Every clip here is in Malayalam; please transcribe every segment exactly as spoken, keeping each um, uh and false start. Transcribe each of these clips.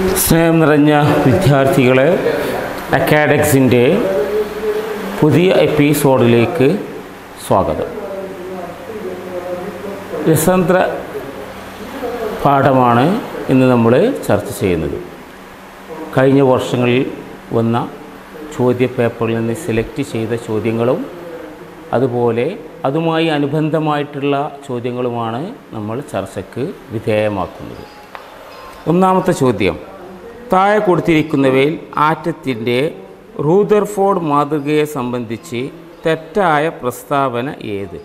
സ്നേഹം നിറഞ്ഞ വിദ്യാർത്ഥികളെ, അക്കാഡമിക്സിൻ്റെ പുതിയ എപ്പിസോഡിലേക്ക് സ്വാഗതം. രസതന്ത്ര പാഠമാണ് ഇന്ന് നമ്മൾ ചർച്ച ചെയ്യുന്നത്. കഴിഞ്ഞ വർഷങ്ങളിൽ വന്ന ചോദ്യപേപ്പറിൽ നിന്ന് സെലക്ട് ചെയ്ത ചോദ്യങ്ങളും അതുപോലെ അതുമായി അനുബന്ധമായിട്ടുള്ള ചോദ്യങ്ങളുമാണ് നമ്മൾ ചർച്ചയ്ക്ക് വിധേയമാക്കുന്നത്. ഒന്നാമത്തെ ചോദ്യം: താഴെ കൊടുത്തിരിക്കുന്നവയിൽ ആറ്റത്തിൻ്റെ റൂദർഫോർഡ് മാതൃകയെ സംബന്ധിച്ച് തെറ്റായ പ്രസ്താവന ഏത്?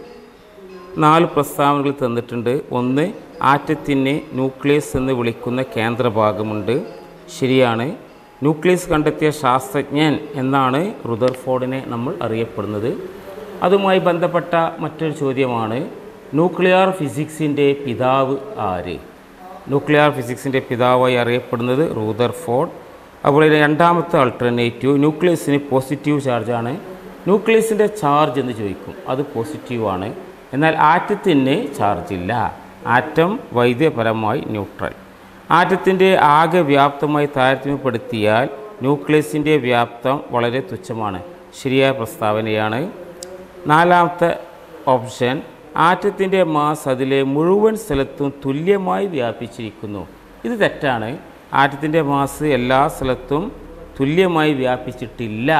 നാല് പ്രസ്താവനകൾ തന്നിട്ടുണ്ട്. ഒന്ന്, ആറ്റത്തിന് ന്യൂക്ലിയസ് എന്ന് വിളിക്കുന്ന കേന്ദ്രഭാഗമുണ്ട്. ശരിയാണ്. ന്യൂക്ലിയസ് കണ്ടെത്തിയ ശാസ്ത്രജ്ഞൻ എന്നാണ് റുദർഫോർഡിനെ നമ്മൾ അറിയപ്പെടുന്നത്. അതുമായി ബന്ധപ്പെട്ട മറ്റൊരു ചോദ്യമാണ്: ന്യൂക്ലിയർ ഫിസിക്സിൻ്റെ പിതാവ് ആര്? ന്യൂക്ലിയർ ഫിസിക്സിൻ്റെ പിതാവായി അറിയപ്പെടുന്നത് റൂദർഫോർഡ്. അതുപോലെ രണ്ടാമത്തെ ആൾട്ടർനേറ്റീവ്, ന്യൂക്ലിയസിന് പോസിറ്റീവ് ചാർജാണ്. ന്യൂക്ലിയസിൻ്റെ ചാർജ് എന്ന് ചോദിക്കും, അത് പോസിറ്റീവാണ്. എന്നാൽ ആറ്റത്തിന് ചാർജില്ല. Atom വൈദ്യപരമായി neutral. ആറ്റത്തിൻ്റെ ആകെ വ്യാപ്തമായി താരതമ്യപ്പെടുത്തിയാൽ ന്യൂക്ലിയസിൻ്റെ വ്യാപ്തം വളരെ തുച്ഛമാണ്. ശരിയായ പ്രസ്താവനയാണ്. നാലാമത്തെ ഓപ്ഷൻ: ആറ്റത്തിൻ്റെ മാസ് അതിലെ മുഴുവൻ സ്ഥലത്തും തുല്യമായി വ്യാപിച്ചിരിക്കുന്നു. ഇത് തെറ്റാണ്. ആറ്റത്തിൻ്റെ മാസ് എല്ലാ സ്ഥലത്തും തുല്യമായി വ്യാപിച്ചിട്ടില്ല.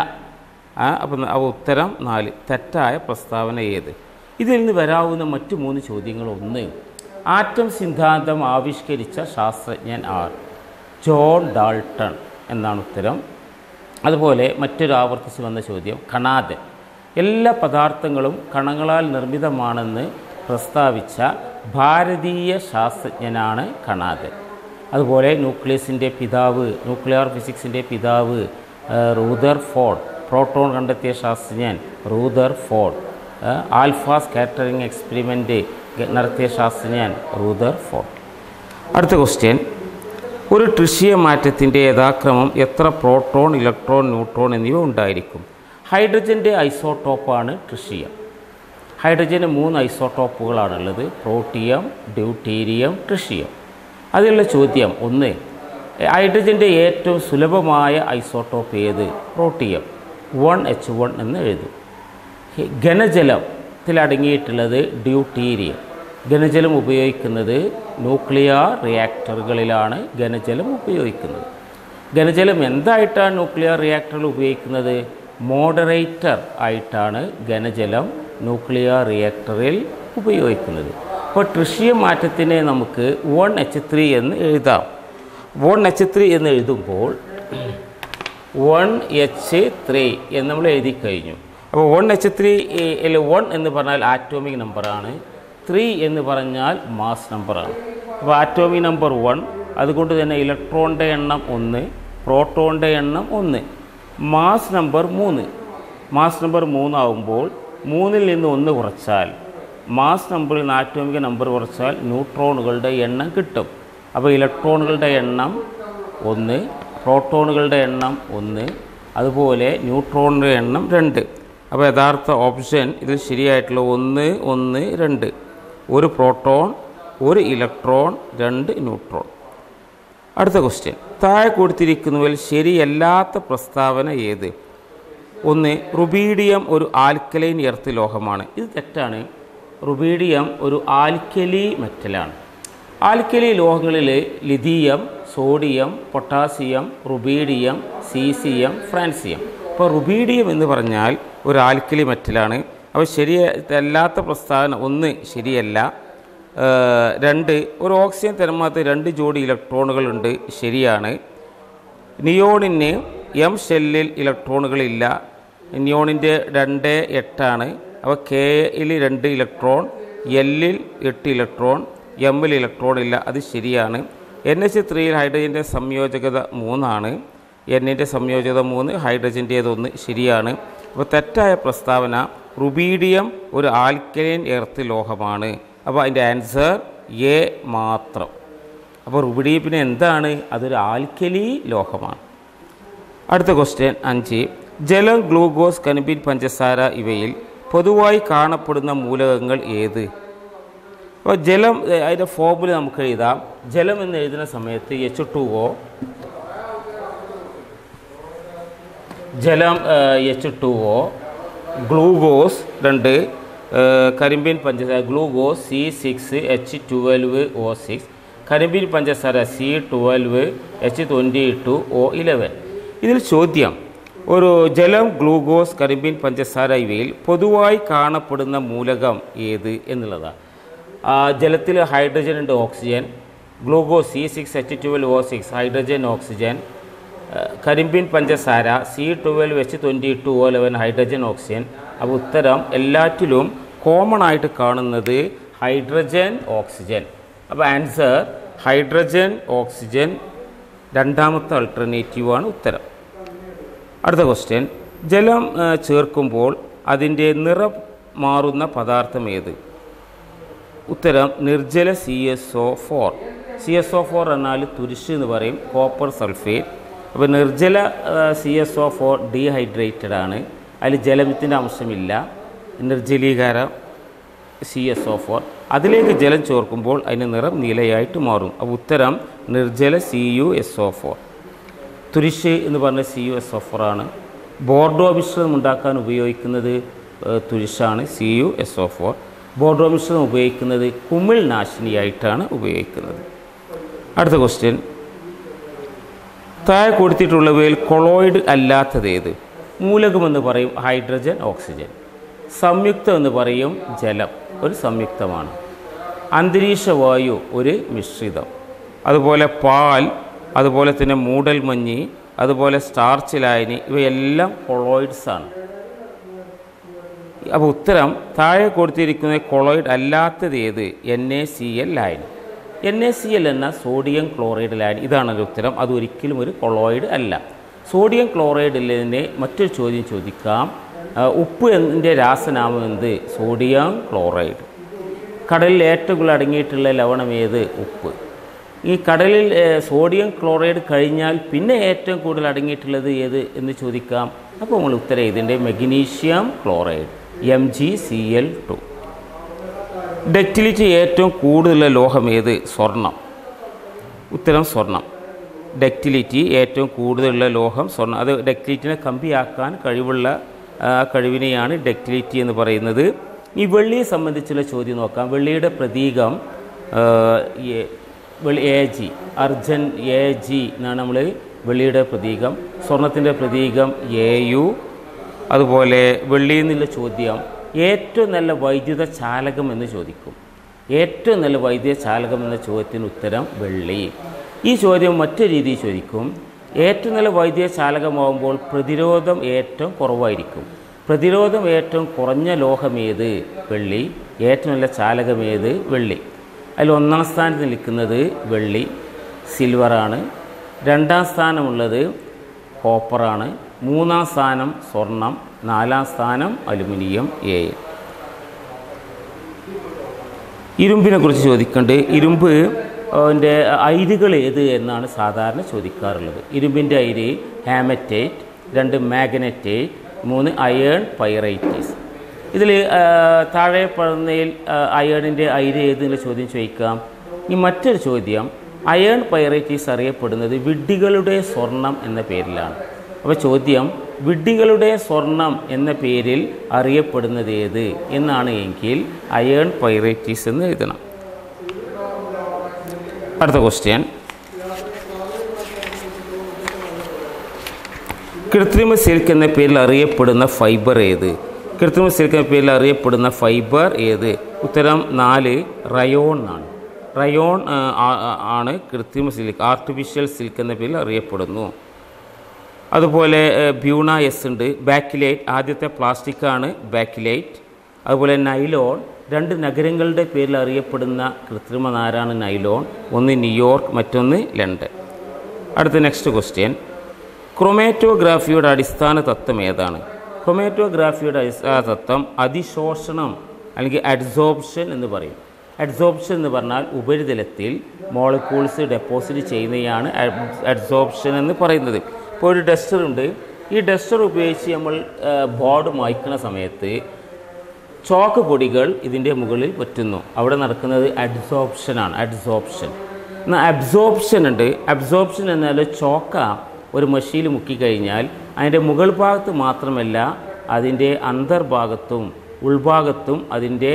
അപ്പം ഉത്തരം നാല്. തെറ്റായ പ്രസ്താവന ഏത്? ഇതിൽ നിന്ന് വരാവുന്ന മറ്റു മൂന്ന് ചോദ്യങ്ങൾ: ഒന്ന്, ആറ്റം സിദ്ധാന്തം ആവിഷ്കരിച്ച ശാസ്ത്രജ്ഞൻ ആർ? ജോൺ ഡാൾട്ടൺ എന്നാണ് ഉത്തരം. അതുപോലെ മറ്റൊരു ആവർത്തിച്ച് വന്ന ചോദ്യം: കണാദൻ എല്ലാ പദാർത്ഥങ്ങളും കണങ്ങളാൽ നിർമ്മിതമാണെന്ന് പ്രസ്താവിച്ച ഭാരതീയ ശാസ്ത്രജ്ഞനാണ് കണാദൻ. അതുപോലെ ന്യൂക്ലിയസിൻ്റെ പിതാവ്, ന്യൂക്ലിയർ ഫിസിക്സിൻ്റെ പിതാവ് റൂദർഫോർഡ്. പ്രോട്ടോൺ കണ്ടെത്തിയ ശാസ്ത്രജ്ഞൻ റൂദർഫോർഡ്. ആൽഫ സ്കാറ്ററിംഗ് എക്സ്പെരിമെൻ്റ് നടത്തിയ ശാസ്ത്രജ്ഞൻ റൂദർഫോർഡ്. അടുത്ത ക്വസ്റ്റ്യൻ: ഒരു ട്രിഷിയം ആറ്റത്തിൻ്റെ യഥാക്രമം എത്ര പ്രോട്ടോൺ, ഇലക്ട്രോൺ, ന്യൂട്രോൺ എന്നിവ ഉണ്ടായിരിക്കും? ഹൈഡ്രജൻ്റെ ഐസോട്ടോപ്പാണ് ട്രിഷിയം. ഹൈഡ്രജന് മൂന്ന് ഐസോട്ടോപ്പുകളാണുള്ളത്: പ്രോട്ടിയം, ഡ്യൂട്ടീരിയം, ട്രിഷിയം. അതിലുള്ള ചോദ്യം ഒന്ന്, ഹൈഡ്രജൻ്റെ ഏറ്റവും സുലഭമായ ഐസോട്ടോപ്പ് ഏത്? പ്രോട്ടിയം. വൺ എച്ച് വൺ എന്ന് എഴുതും. ഘനജലത്തിലടങ്ങിയിട്ടുള്ളത് ഡ്യൂട്ടീരിയം. ഘനജലം ഉപയോഗിക്കുന്നത് ന്യൂക്ലിയർ റിയാക്ടറുകളിലാണ് ഘനജലം ഉപയോഗിക്കുന്നത്. ഘനജലം എന്തായിട്ടാണ് ന്യൂക്ലിയർ റിയാക്ടറുകൾ ഉപയോഗിക്കുന്നത്? മോഡറേറ്റർ ആയിട്ടാണ് ഘനജലം ന്യൂക്ലിയർ റിയാക്ടറിൽ ഉപയോഗിക്കുന്നത്. അപ്പോൾ ട്രിഷിയം ആറ്റത്തിനെ നമുക്ക് വൺ എച്ച് ത്രീ എന്ന് എഴുതാം. വൺ എച്ച് ത്രീ എന്ന് എഴുതുമ്പോൾ വൺ എച്ച് ത്രീ എന്ന് നമ്മൾ എഴുതി കഴിഞ്ഞു. അപ്പോൾ വൺ എച്ച് ത്രീ വൺ എന്ന് പറഞ്ഞാൽ ആറ്റോമിക് നമ്പറാണ്. ത്രീ എന്ന് പറഞ്ഞാൽ മാസ് നമ്പറാണ്. അപ്പോൾ ആറ്റോമിക് നമ്പർ വൺ, അതുകൊണ്ട് തന്നെ ഇലക്ട്രോണിൻ്റെ എണ്ണം ഒന്ന്, പ്രോട്ടോണിൻ്റെ എണ്ണം ഒന്ന്, മാസ് നമ്പർ മൂന്ന്. മാസ് നമ്പർ മൂന്നാവുമ്പോൾ മൂന്നിൽ നിന്ന് ഒന്ന് കുറച്ചാൽ, മാസ് നമ്പറിൽ നിന്ന് ആറ്റോമിക് നമ്പർ കുറച്ചാൽ ന്യൂട്രോണുകളുടെ എണ്ണം കിട്ടും. അപ്പോൾ ഇലക്ട്രോണുകളുടെ എണ്ണം ഒന്ന്, പ്രോട്ടോണുകളുടെ എണ്ണം ഒന്ന്, അതുപോലെ ന്യൂട്രോണിൻ്റെ എണ്ണം രണ്ട്. അപ്പോൾ യഥാർത്ഥ ഓപ്ഷൻ ഇതിൽ ശരിയായിട്ടുള്ള ഒന്ന്, ഒന്ന്, രണ്ട്. ഒരു പ്രോട്ടോൺ, ഒരു ഇലക്ട്രോൺ, രണ്ട് ന്യൂട്രോൺ. അടുത്ത ക്വസ്റ്റ്യൻ: താഴെ കൊടുത്തിരിക്കുന്നതിൽ ശരിയല്ലാത്ത പ്രസ്താവന ഏത്? ഒന്ന്, റുബീഡിയം ഒരു ആൽക്കലൈൻ എർത്ത് ലോഹമാണ്. ഇത് തെറ്റാണ്. റുബീഡിയം ഒരു ആൽക്കലി മെറ്റലാണ്. ആൽക്കലി ലോഹങ്ങളിൽ lithium, sodium, potassium, rubidium, caesium, francium. അപ്പോൾ റുബീഡിയം എന്ന് പറഞ്ഞാൽ ഒരു ആൽക്കലി മെറ്റലാണ്. അപ്പോൾ ശരിയല്ലാത്ത പ്രസ്താവന ഒന്ന്, ശരിയല്ല. രണ്ട്, ഒരു ഓക്സിജൻ തന്മാത്രയിൽ രണ്ട് ജോഡി ഇലക്ട്രോണുകളുണ്ട്. ശരിയാണ്. നിയോണിന് എം ഷെല്ലിൽ ഇലക്ട്രോണുകളില്ല. നിയോണിൻ്റെ രണ്ട് എട്ടാണ്. അപ്പോൾ കെയിൽ രണ്ട് ഇലക്ട്രോൺ, എല്ലിൽ എട്ട് ഇലക്ട്രോൺ, എമ്മിൽ ഇലക്ട്രോൺ ഇല്ല. അത് ശരിയാണ്. എൻ എച്ച് ത്രീയിൽ ഹൈഡ്രജൻ്റെ സംയോജകത മൂന്നാണ്. എന്നിൻ്റെ സംയോജകത മൂന്ന്, ഹൈഡ്രജൻ്റേതൊന്ന്. ശരിയാണ്. അപ്പോൾ തെറ്റായ പ്രസ്താവന റുബീഡിയം ഒരു ആൽക്കലൈൻ എർത്ത് ലോഹമാണ്. അപ്പോൾ അതിൻ്റെ ആൻസർ എ മാത്രം. അപ്പോൾ റുബീഡിയം പിന്നെ എന്താണ്? അതൊരു ആൽക്കലി ലോഹമാണ്. അടുത്ത ക്വസ്റ്റ്യൻ അഞ്ച്, ജലം, ഗ്ലൂക്കോസ്, കനിബിൻ, പഞ്ചസാര ഇവയിൽ പൊതുവായി കാണപ്പെടുന്ന മൂലകങ്ങൾ ഏത്? അപ്പോൾ ജലം അതിൻ്റെ ഫോർമുല നമുക്ക് എഴുതാം. ജലം എന്ന് എഴുതുന്ന സമയത്ത് എച്ച് ടു ഒ ജലം എച്ച് ടു ഒ, ഗ്ലൂക്കോസ് രണ്ട്, കരിമ്പിൻ പഞ്ചസാര glucose C six H twelve O six, കരിമ്പിൻ പഞ്ചസാര C twelve H twenty two O eleven. ഇതിൽ ചോദ്യം, ഒരു ജലം, ഗ്ലൂക്കോസ്, കരിമ്പിൻ പഞ്ചസാര ഇവയിൽ പൊതുവായി കാണപ്പെടുന്ന മൂലകം ഏത് എന്നുള്ളതാണ്. ജലത്തിൽ ഹൈഡ്രജൻ ഉണ്ട്, oxygen. Glucose C six H twelve O six hydrogen oxygen. കരിമ്പിൻ പഞ്ചസാര C twelve H twenty two O eleven hydrogen oxygen. അപ്പോൾ ഉത്തരം എല്ലാറ്റിലും കോമൺ ആയിട്ട് കാണുന്നത് ഹൈഡ്രജൻ ഓക്സിജൻ. അപ്പോൾ ആൻസർ ഹൈഡ്രജൻ ഓക്സിജൻ രണ്ടാമത്തെ ആൾട്ടർനേറ്റീവാണ് ഉത്തരം. അടുത്ത ക്വസ്റ്റ്യൻ, ജലം ചേർക്കുമ്പോൾ അതിൻ്റെ നിറം മാറുന്ന പദാർത്ഥം ഏത്? ഉത്തരം നിർജ്ജല C S O four. C S O four എന്നാൽ തുരിശ് എന്ന് പറയും, കോപ്പർ സൾഫേറ്റ്. അപ്പോൾ നിർജ്ജല C S O four dehydrated ആണ്, അതിൽ ജലത്തിൻ്റെ അംശമില്ല, നിർജ്ജലീകരം സി എസ് ഒ ഫോർ. അതിലേക്ക് ജലം ചേർക്കുമ്പോൾ അതിന് നിറം നീലയായിട്ട് മാറും. അപ്പോൾ ഉത്തരം നിർജ്ജല C U S O four. തുരിശ് എന്ന് പറഞ്ഞ C U S O four ആണ്. ബോർഡോ മിശ്രിതം ഉണ്ടാക്കാൻ ഉപയോഗിക്കുന്നത് തുരിശാണ്, C U S O four. ബോർഡോ മിശ്രിതം ഉപയോഗിക്കുന്നത് കുമിൾ നാശിനിയായിട്ടാണ് ഉപയോഗിക്കുന്നത്. അടുത്ത ക്വസ്റ്റ്യൻ, താഴെ കൊടുത്തിട്ടുള്ളവയിൽ കൊളോയിഡ് അല്ലാത്തത് ഏത്? മൂലകമെന്ന് പറയും ഹൈഡ്രജൻ ഓക്സിജൻ. സംയുക്തം എന്ന് പറയും ജലം, ഒരു സംയുക്തമാണ്. അന്തരീക്ഷ വായു ഒരു മിശ്രിതം. അതുപോലെ പാൽ, അതുപോലെ തന്നെ മൂടൽമഞ്ഞ്, അതുപോലെ സ്റ്റാർച്ച് ലായനി, ഇവയെല്ലാം കൊളോയിഡ്സാണ്. അപ്പോൾ ഉത്തരം താഴെ കൊടുത്തിരിക്കുന്ന കൊളോയിഡ് അല്ലാത്തത് ഏത്? എൻ എ സി എൽ ലായനി. എൻ എ സി എൽ എന്ന സോഡിയം ക്ലോറൈഡ് ലായനി, ഇതാണല്ലോ ഉത്തരം. അത് ഒരിക്കലും ഒരു കൊളോയിഡ് അല്ല. സോഡിയം ക്ലോറൈഡിലെ മറ്റൊരു ചോദ്യം ചോദിക്കാം, ഉപ്പ് എന്നതിൻ്റെ രാസനാമം എന്ത്? Sodium chloride. കടലിൽ ഏറ്റവും കൂടുതൽ അടങ്ങിയിട്ടുള്ള ലവണം ഏത്? ഉപ്പ്. ഈ കടലിൽ സോഡിയം ക്ലോറൈഡ് കഴിഞ്ഞാൽ പിന്നെ ഏറ്റവും കൂടുതൽ അടങ്ങിയിട്ടുള്ളത് ഏത് എന്ന് ചോദിക്കാം. അപ്പോൾ നമ്മൾ ഉത്തരം ഇതിൻ്റെ magnesium chloride, M G C L two. Ductility ഏറ്റവും കൂടുതലുള്ള ലോഹം ഏത്? സ്വർണം. ഉത്തരം സ്വർണം. ഡക്റ്റിലിറ്റി ഏറ്റവും കൂടുതലുള്ള ലോഹം സ്വർണം. അത് ഡക്റ്റിലിറ്റിനെ കമ്പിയാക്കാൻ കഴിവുള്ള കഴിവിനെയാണ് ഡക്റ്റിലിറ്റി എന്ന് പറയുന്നത്. ഈ വെള്ളിയെ സംബന്ധിച്ചുള്ള ചോദ്യം നോക്കാം. വെള്ളിയുടെ പ്രതീകം വെള്ളി എ ജി, അർജൻ എ ജി എന്നാണ് നമ്മൾ വെള്ളിയുടെ പ്രതീകം. സ്വർണത്തിൻ്റെ പ്രതീകം എ യു. അതുപോലെ വെള്ളിയിൽ നിന്നുള്ള ചോദ്യം, ഏറ്റവും നല്ല വൈദ്യുത ചാലകം എന്ന് ചോദിക്കും. ഏറ്റവും നല്ല വൈദ്യുത ചാലകം എന്ന ചോദ്യത്തിന് ഉത്തരം വെള്ളി. ഈ ചോദ്യം മറ്റൊരു രീതിയിൽ ചോദിക്കും, ഏറ്റവും നല്ല വൈദ്യുത ചാലകമാകുമ്പോൾ പ്രതിരോധം ഏറ്റവും കുറവായിരിക്കും. പ്രതിരോധം ഏറ്റവും കുറഞ്ഞ ലോഹമേത്? വെള്ളി. ഏറ്റവും നല്ല ചാലകമേത്? വെള്ളി. അതിൽ ഒന്നാം സ്ഥാനത്ത് നിൽക്കുന്നത് വെള്ളി, സിൽവറാണ്. രണ്ടാം സ്ഥാനമുള്ളത് കോപ്പറാണ്. മൂന്നാം സ്ഥാനം സ്വർണം. നാലാം സ്ഥാനം അലുമിനിയം എ. ഇരുമ്പിനെ കുറിച്ച് ചോദിക്കേണ്ടത്, ഇരുമ്പ് ൻ്റെ അയിരുകൾ ഏത് എന്നാണ് സാധാരണ ചോദിക്കാറുള്ളത്. ഇരുമ്പിൻ്റെ അയിര് ഹാമറ്റേറ്റ്, രണ്ട് മാഗ്നറ്റേറ്റ്, മൂന്ന് അയേൺ പൈറൈറ്റീസ്. ഇതിൽ താഴെ പറയുന്നതിൽ അയേണിൻ്റെ അയിര് ഏത് എന്നുള്ള ചോദ്യം ചോദിക്കാം. ഈ മറ്റൊരു ചോദ്യം, അയേൺ പൈറൈറ്റീസ് അറിയപ്പെടുന്നത് വിഡ്ഢികളുടെ സ്വർണം എന്ന പേരിലാണ്. അപ്പോൾ ചോദ്യം, വിഡ്ഢികളുടെ സ്വർണം എന്ന പേരിൽ അറിയപ്പെടുന്നത് ഏത് എന്നാണ് എങ്കിൽ അയേൺ പൈറൈറ്റീസ് എന്ന് എഴുതണം. അടുത്ത ക്വസ്റ്റ്യൻ, കൃത്രിമ സിൽക്ക് എന്ന പേരിൽ അറിയപ്പെടുന്ന ഫൈബർ ഏത്? കൃത്രിമ സിൽക്ക് എന്ന പേരിൽ അറിയപ്പെടുന്ന ഫൈബർ ഏത്? ഉത്തരം നാല്, റയോൺ ആണ്. റയോൺ ആണ് കൃത്രിമ സിൽക്ക്, ആർട്ടിഫിഷ്യൽ സിൽക്ക് എന്ന പേരിൽ അറിയപ്പെടുന്നു. അതുപോലെ ബ്യൂണ എസ് ഉണ്ട്. ബാക്കിലൈറ്റ് ആദ്യത്തെ പ്ലാസ്റ്റിക്കാണ് ബാക്കിലൈറ്റ്. അതുപോലെ നൈലോൺ, രണ്ട് നഗരങ്ങളുടെ പേരിൽ അറിയപ്പെടുന്ന കൃത്രിമ നാരാണ് നൈലോൺ. ഒന്ന് ന്യൂയോർക്ക്, മറ്റൊന്ന് ലണ്ടൻ. അടുത്ത നെക്സ്റ്റ് ക്വസ്റ്റ്യൻ, ക്രൊമാറ്റോഗ്രാഫിയുടെ അടിസ്ഥാന തത്വം ഏതാണ്? ക്രൊമാറ്റോഗ്രാഫിയുടെ അടിസ്ഥാന തത്വം അതിശോഷണം അല്ലെങ്കിൽ അഡ്സോർപ്ഷൻ എന്ന് പറയും. അഡ്സോർപ്ഷൻ എന്ന് പറഞ്ഞാൽ ഉപരിതലത്തിൽ മോളിക്യൂൾസ് ഡെപ്പോസിറ്റ് ചെയ്യുന്നതാണ് അഡ്സോർപ്ഷൻ എന്ന് പറയുന്നത്. ഇപ്പോൾ ഒരു ഡസ്റ്റർ ഉണ്ട്. ഈ ഡസ്റ്റർ ഉപയോഗിച്ച് നമ്മൾ ബോർഡ് മായ്ക്കുന്ന സമയത്ത് ചോക്ക് പൊടികൾ ഇതിൻ്റെ മുകളിൽ പറ്റുന്നു. അവിടെ നടക്കുന്നത് അഡ്സോർപ്ഷനാണ്. അഡ്സോർപ്ഷൻ എന്നാൽ അബ്സോർപ്ഷൻ ഉണ്ട്. അബ്സോർപ്ഷൻ എന്നാൽ ചോക്ക ഒരു മഷിയിൽ മുക്കിക്കഴിഞ്ഞാൽ അതിൻ്റെ മുകൾ ഭാഗത്ത് മാത്രമല്ല അതിൻ്റെ അന്തർഭാഗത്തും ഉൾഭാഗത്തും അതിൻ്റെ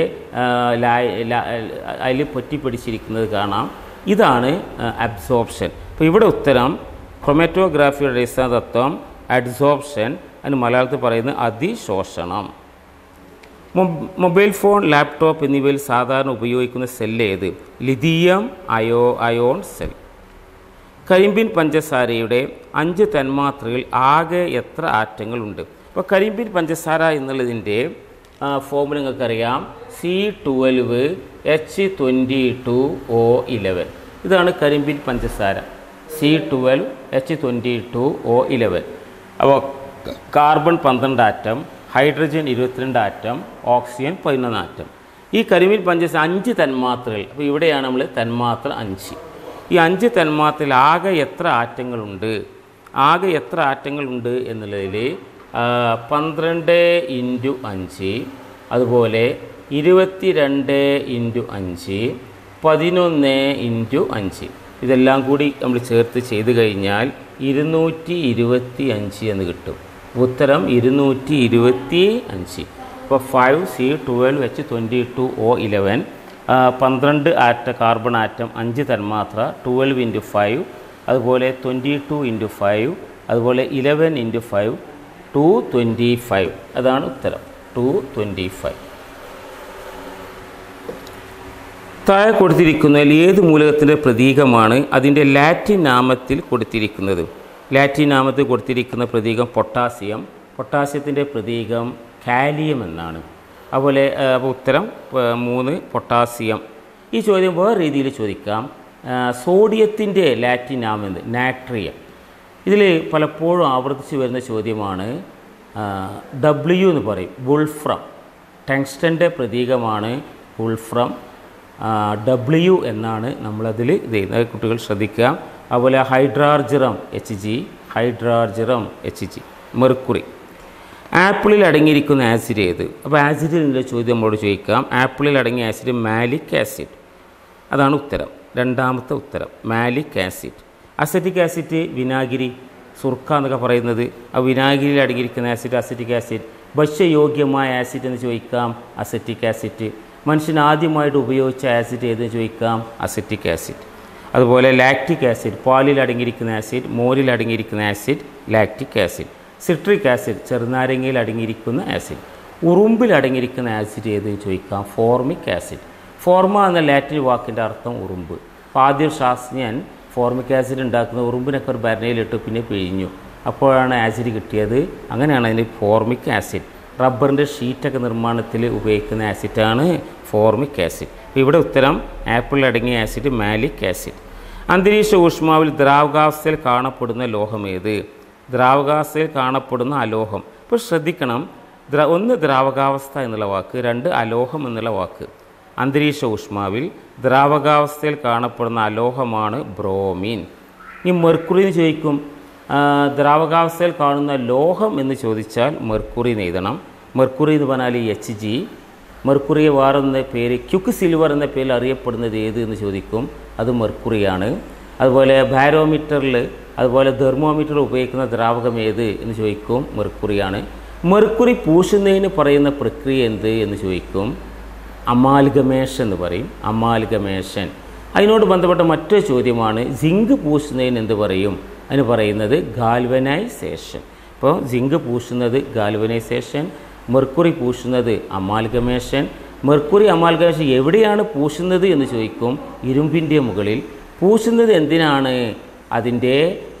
അതിൽ പൊറ്റിപ്പിടിച്ചിരിക്കുന്നത് കാണാം. ഇതാണ് അബ്സോർപ്ഷൻ. അപ്പോൾ ഇവിടെ ഉത്തരം ക്രൊമാറ്റോഗ്രാഫിയുടെ അടിസ്ഥാന തത്വം അഡ്സോർപ്ഷൻ, അതിന് മലയാളത്തിൽ പറയുന്നത് അതിശോഷണം. മൊബൈൽ ഫോൺ, ലാപ്ടോപ്പ് എന്നിവയിൽ സാധാരണ ഉപയോഗിക്കുന്ന സെല്ല് ഏത്? ലിഥിയം അയോ അയോൺ സെൽ. കരിമ്പിൻ പഞ്ചസാരയുടെ അഞ്ച് തന്മാത്രകൾ ആകെ എത്ര ആറ്റങ്ങളുണ്ട്? അപ്പോൾ കരിമ്പിൻ പഞ്ചസാര എന്നുള്ളതിൻ്റെ ഫോമുല നിങ്ങൾക്കറിയാം, C twelve H twenty two O eleven. ഇതാണ് കരിമ്പിൻ പഞ്ചസാര, C twelve H twenty two O eleven. അപ്പോൾ കാർബൺ പന്ത്രണ്ട് ആറ്റം, ഹൈഡ്രജൻ ഇരുപത്തിരണ്ട് ആറ്റം, ഓക്സിജൻ പതിനൊന്ന് ആറ്റം. ഈ കരിമ്പിൻ പഞ്ചസാര അഞ്ച് തന്മാത്രകൾ. അപ്പോൾ ഇവിടെയാണ് നമ്മൾ തന്മാത്ര അഞ്ച്. ഈ അഞ്ച് തന്മാത്രയിൽ ആകെ എത്ര ആറ്റങ്ങളുണ്ട്? ആകെ എത്ര ആറ്റങ്ങളുണ്ട് എന്നുള്ളതിൽ പന്ത്രണ്ട് ഇൻറ്റു അഞ്ച്, അതുപോലെ ഇരുപത്തി രണ്ട് ഇൻറ്റു അഞ്ച്, പതിനൊന്ന് ഇൻറ്റു അഞ്ച്, ഇതെല്ലാം കൂടി നമ്മൾ ചേർത്ത് ചെയ്ത് കഴിഞ്ഞാൽ ഇരുന്നൂറ്റി ഇരുപത്തി അഞ്ച് എന്ന് കിട്ടും. ഉത്തരം ഇരുന്നൂറ്റി ഇരുപത്തി അഞ്ച്. ഇപ്പോൾ five C twelve H twenty two O eleven, പന്ത്രണ്ട് ആറ്റ കാർബൺ ആറ്റം, അഞ്ച് തന്മാത്ര, ട്വൽവ് ഇൻറ്റു ഫൈവ്, അതുപോലെ ട്വൻറ്റി ടു ഇൻറ്റു ഫൈവ്, അതുപോലെ eleven into five, two twenty five. അതാണ് ഉത്തരം, ടു ട്വൻറ്റി ഫൈവ്. താഴെ കൊടുത്തിരിക്കുന്നതിൽ ഏത് മൂലകത്തിൻ്റെ പ്രതീകമാണ് അതിൻ്റെ ലാറ്റിൻ നാമത്തിൽ കൊടുത്തിരിക്കുന്നത്? ലാറ്റിൻ നാമത്തിൽ കൊടുത്തിരിക്കുന്ന പ്രതീകം പൊട്ടാസ്യം. പൊട്ടാസ്യത്തിൻ്റെ പ്രതീകം കാലിയം എന്നാണ്. അതുപോലെ അപ്പോൾ ഉത്തരം മൂന്ന് പൊട്ടാസ്യം. ഈ ചോദ്യം വേറെ രീതിയിൽ ചോദിക്കാം. സോഡിയത്തിൻ്റെ ലാറ്റിൻ നാമം എന്ത്? നാട്രിയം. ഇതിൽ പലപ്പോഴും ആവർത്തിച്ച് വരുന്ന ചോദ്യമാണ്. ഡബ്ല്യു എന്ന് പറയും, വുൾഫ്രം. ടങ്സ്റ്റൻ്റെ പ്രതീകമാണ് വുൾഫ്രം. ഡബ്ല്യു എന്നാണ് നമ്മളതിൽ ഇത് ചെയ്യുന്നത്, കുട്ടികൾ ശ്രദ്ധിക്കുക. അതുപോലെ hydrargyrum H G, hydrargyrum H G. Mercury. ആപ്പിളിൽ അടങ്ങിയിരിക്കുന്ന ആസിഡ് ഏത്? അപ്പോൾ ആസിഡിൻ്റെ ചോദ്യം നമ്മളോട് ചോദിക്കാം. ആപ്പിളിൽ അടങ്ങിയ ആസിഡ് മാലിക് ആസിഡ്. അതാണ് ഉത്തരം, രണ്ടാമത്തെ ഉത്തരം, മാലിക് ആസിഡ്. അസറ്റിക് ആസിഡ് വിനാഗിരി, സുർക്ക എന്നൊക്കെ പറയുന്നത്. ആ വിനാഗിരിയിൽ അടങ്ങിയിരിക്കുന്ന ആസിഡ് അസറ്റിക് ആസിഡ്. ഭക്ഷ്യയോഗ്യമായ ആസിഡ് എന്ന് ചോദിക്കാം, അസറ്റിക് ആസിഡ്. മനുഷ്യൻ ആദ്യമായിട്ട് ഉപയോഗിച്ച ആസിഡ് ഏതെന്ന് ചോദിക്കാം, അസറ്റിക് ആസിഡ്. അതുപോലെ ലാക്റ്റിക് ആസിഡ്, പാലിൽ അടങ്ങിയിരിക്കുന്ന ആസിഡ്, മോരിൽ അടങ്ങിയിരിക്കുന്ന acid lactic acid. Citric acid, ചെറുനാരങ്ങയിൽ അടങ്ങിയിരിക്കുന്ന ആസിഡ്. ഉറുമ്പിൽ അടങ്ങിയിരിക്കുന്ന ആസിഡ് ഏതെന്ന് ചോദിക്കാം, ഫോർമിക് ആസിഡ്. ഫോർമ എന്ന ലാറ്റിൻ വാക്കിൻ്റെ അർത്ഥം ഉറുമ്പ്. അപ്പോൾ ആദ്യം ശാസ്ത്രജ്ഞൻ ഫോർമിക് ആസിഡ് ഉണ്ടാക്കുന്ന ഉറുമ്പിനൊക്കെ ഒരു ഭരണയിലിട്ട് പിന്നെ പിഴിഞ്ഞു, അപ്പോഴാണ് ആസിഡ് കിട്ടിയത്. അങ്ങനെയാണ് അതിന് ഫോർമിക് ആസിഡ്. റബ്ബറിൻ്റെ ഷീറ്റൊക്കെ നിർമ്മാണത്തിൽ ഉപയോഗിക്കുന്ന ആസിഡാണ് ഫോർമിക് ആസിഡ്. അപ്പോൾ ഇവിടെ ഉത്തരം ആപ്പിളിൽ അടങ്ങിയ ആസിഡ് മാലിക് ആസിഡ്. അന്തരീക്ഷ ഊഷ്മാവിൽ ദ്രാവകാവസ്ഥയിൽ കാണപ്പെടുന്ന ലോഹം ഏത്? ദ്രാവകാവസ്ഥയിൽ കാണപ്പെടുന്ന അലോഹം. ഇപ്പോൾ ശ്രദ്ധിക്കണം, ദ്ര ഒന്ന് ദ്രാവകാവസ്ഥ എന്നുള്ള വാക്ക്, രണ്ട് അലോഹം എന്നുള്ള വാക്ക്. അന്തരീക്ഷ ഊഷ്മാവിൽ ദ്രാവകാവസ്ഥയിൽ കാണപ്പെടുന്ന അലോഹമാണ് ബ്രോമീൻ. ഈ മെർക്കുറി എന്ന് ചോദിക്കും, ദ്രാവകാവസ്ഥയിൽ കാണുന്ന ലോഹം എന്ന് ചോദിച്ചാൽ മെർക്കുറി എന്ന് എഴുതണം. മെർക്കുറി എന്ന് പറഞ്ഞാൽ എച്ച് ജി. മെർക്കുറിയെ വേറെന്ന പേര് ക്യുക്ക് സിൽവർ എന്ന പേരിൽ അറിയപ്പെടുന്നത് ഏത് എന്ന് ചോദിക്കും, അത് മെർക്കുറിയാണ്. അതുപോലെ ബാരോമീറ്ററിൽ അതുപോലെ തെർമോമീറ്ററിൽ ഉപയോഗിക്കുന്ന ദ്രാവകം ഏത് എന്ന് ചോദിക്കും, മെർക്കുറിയാണ്. മെർക്കുറി പൂശുന്നതിന് പറയുന്ന പ്രക്രിയ എന്ത് എന്ന് ചോദിക്കും, അമാൽഗമേഷൻ എന്ന് പറയും, അമാൽഗമേഷൻ. അതിനോട് ബന്ധപ്പെട്ട മറ്റൊരു ചോദ്യമാണ് സിങ്ക് പൂശുന്നതിന് എന്ത് പറയും? അതിന് പറയുന്നത് ഗാൽവനൈസേഷൻ. ഇപ്പോൾ സിങ്ക് പൂശുന്നത് ഗാൽവനൈസേഷൻ, മെർക്കുറി പൂശുന്നത് അമാൽഗമേഷൻ. മെർക്കുറി അമാൽഗമേഷൻ എവിടെയാണ് പൂശുന്നത് എന്ന് ചോദിക്കും, ഇരുമ്പിൻ്റെ മുകളിൽ. പൂശുന്നത് എന്തിനാണ്? അതിൻ്റെ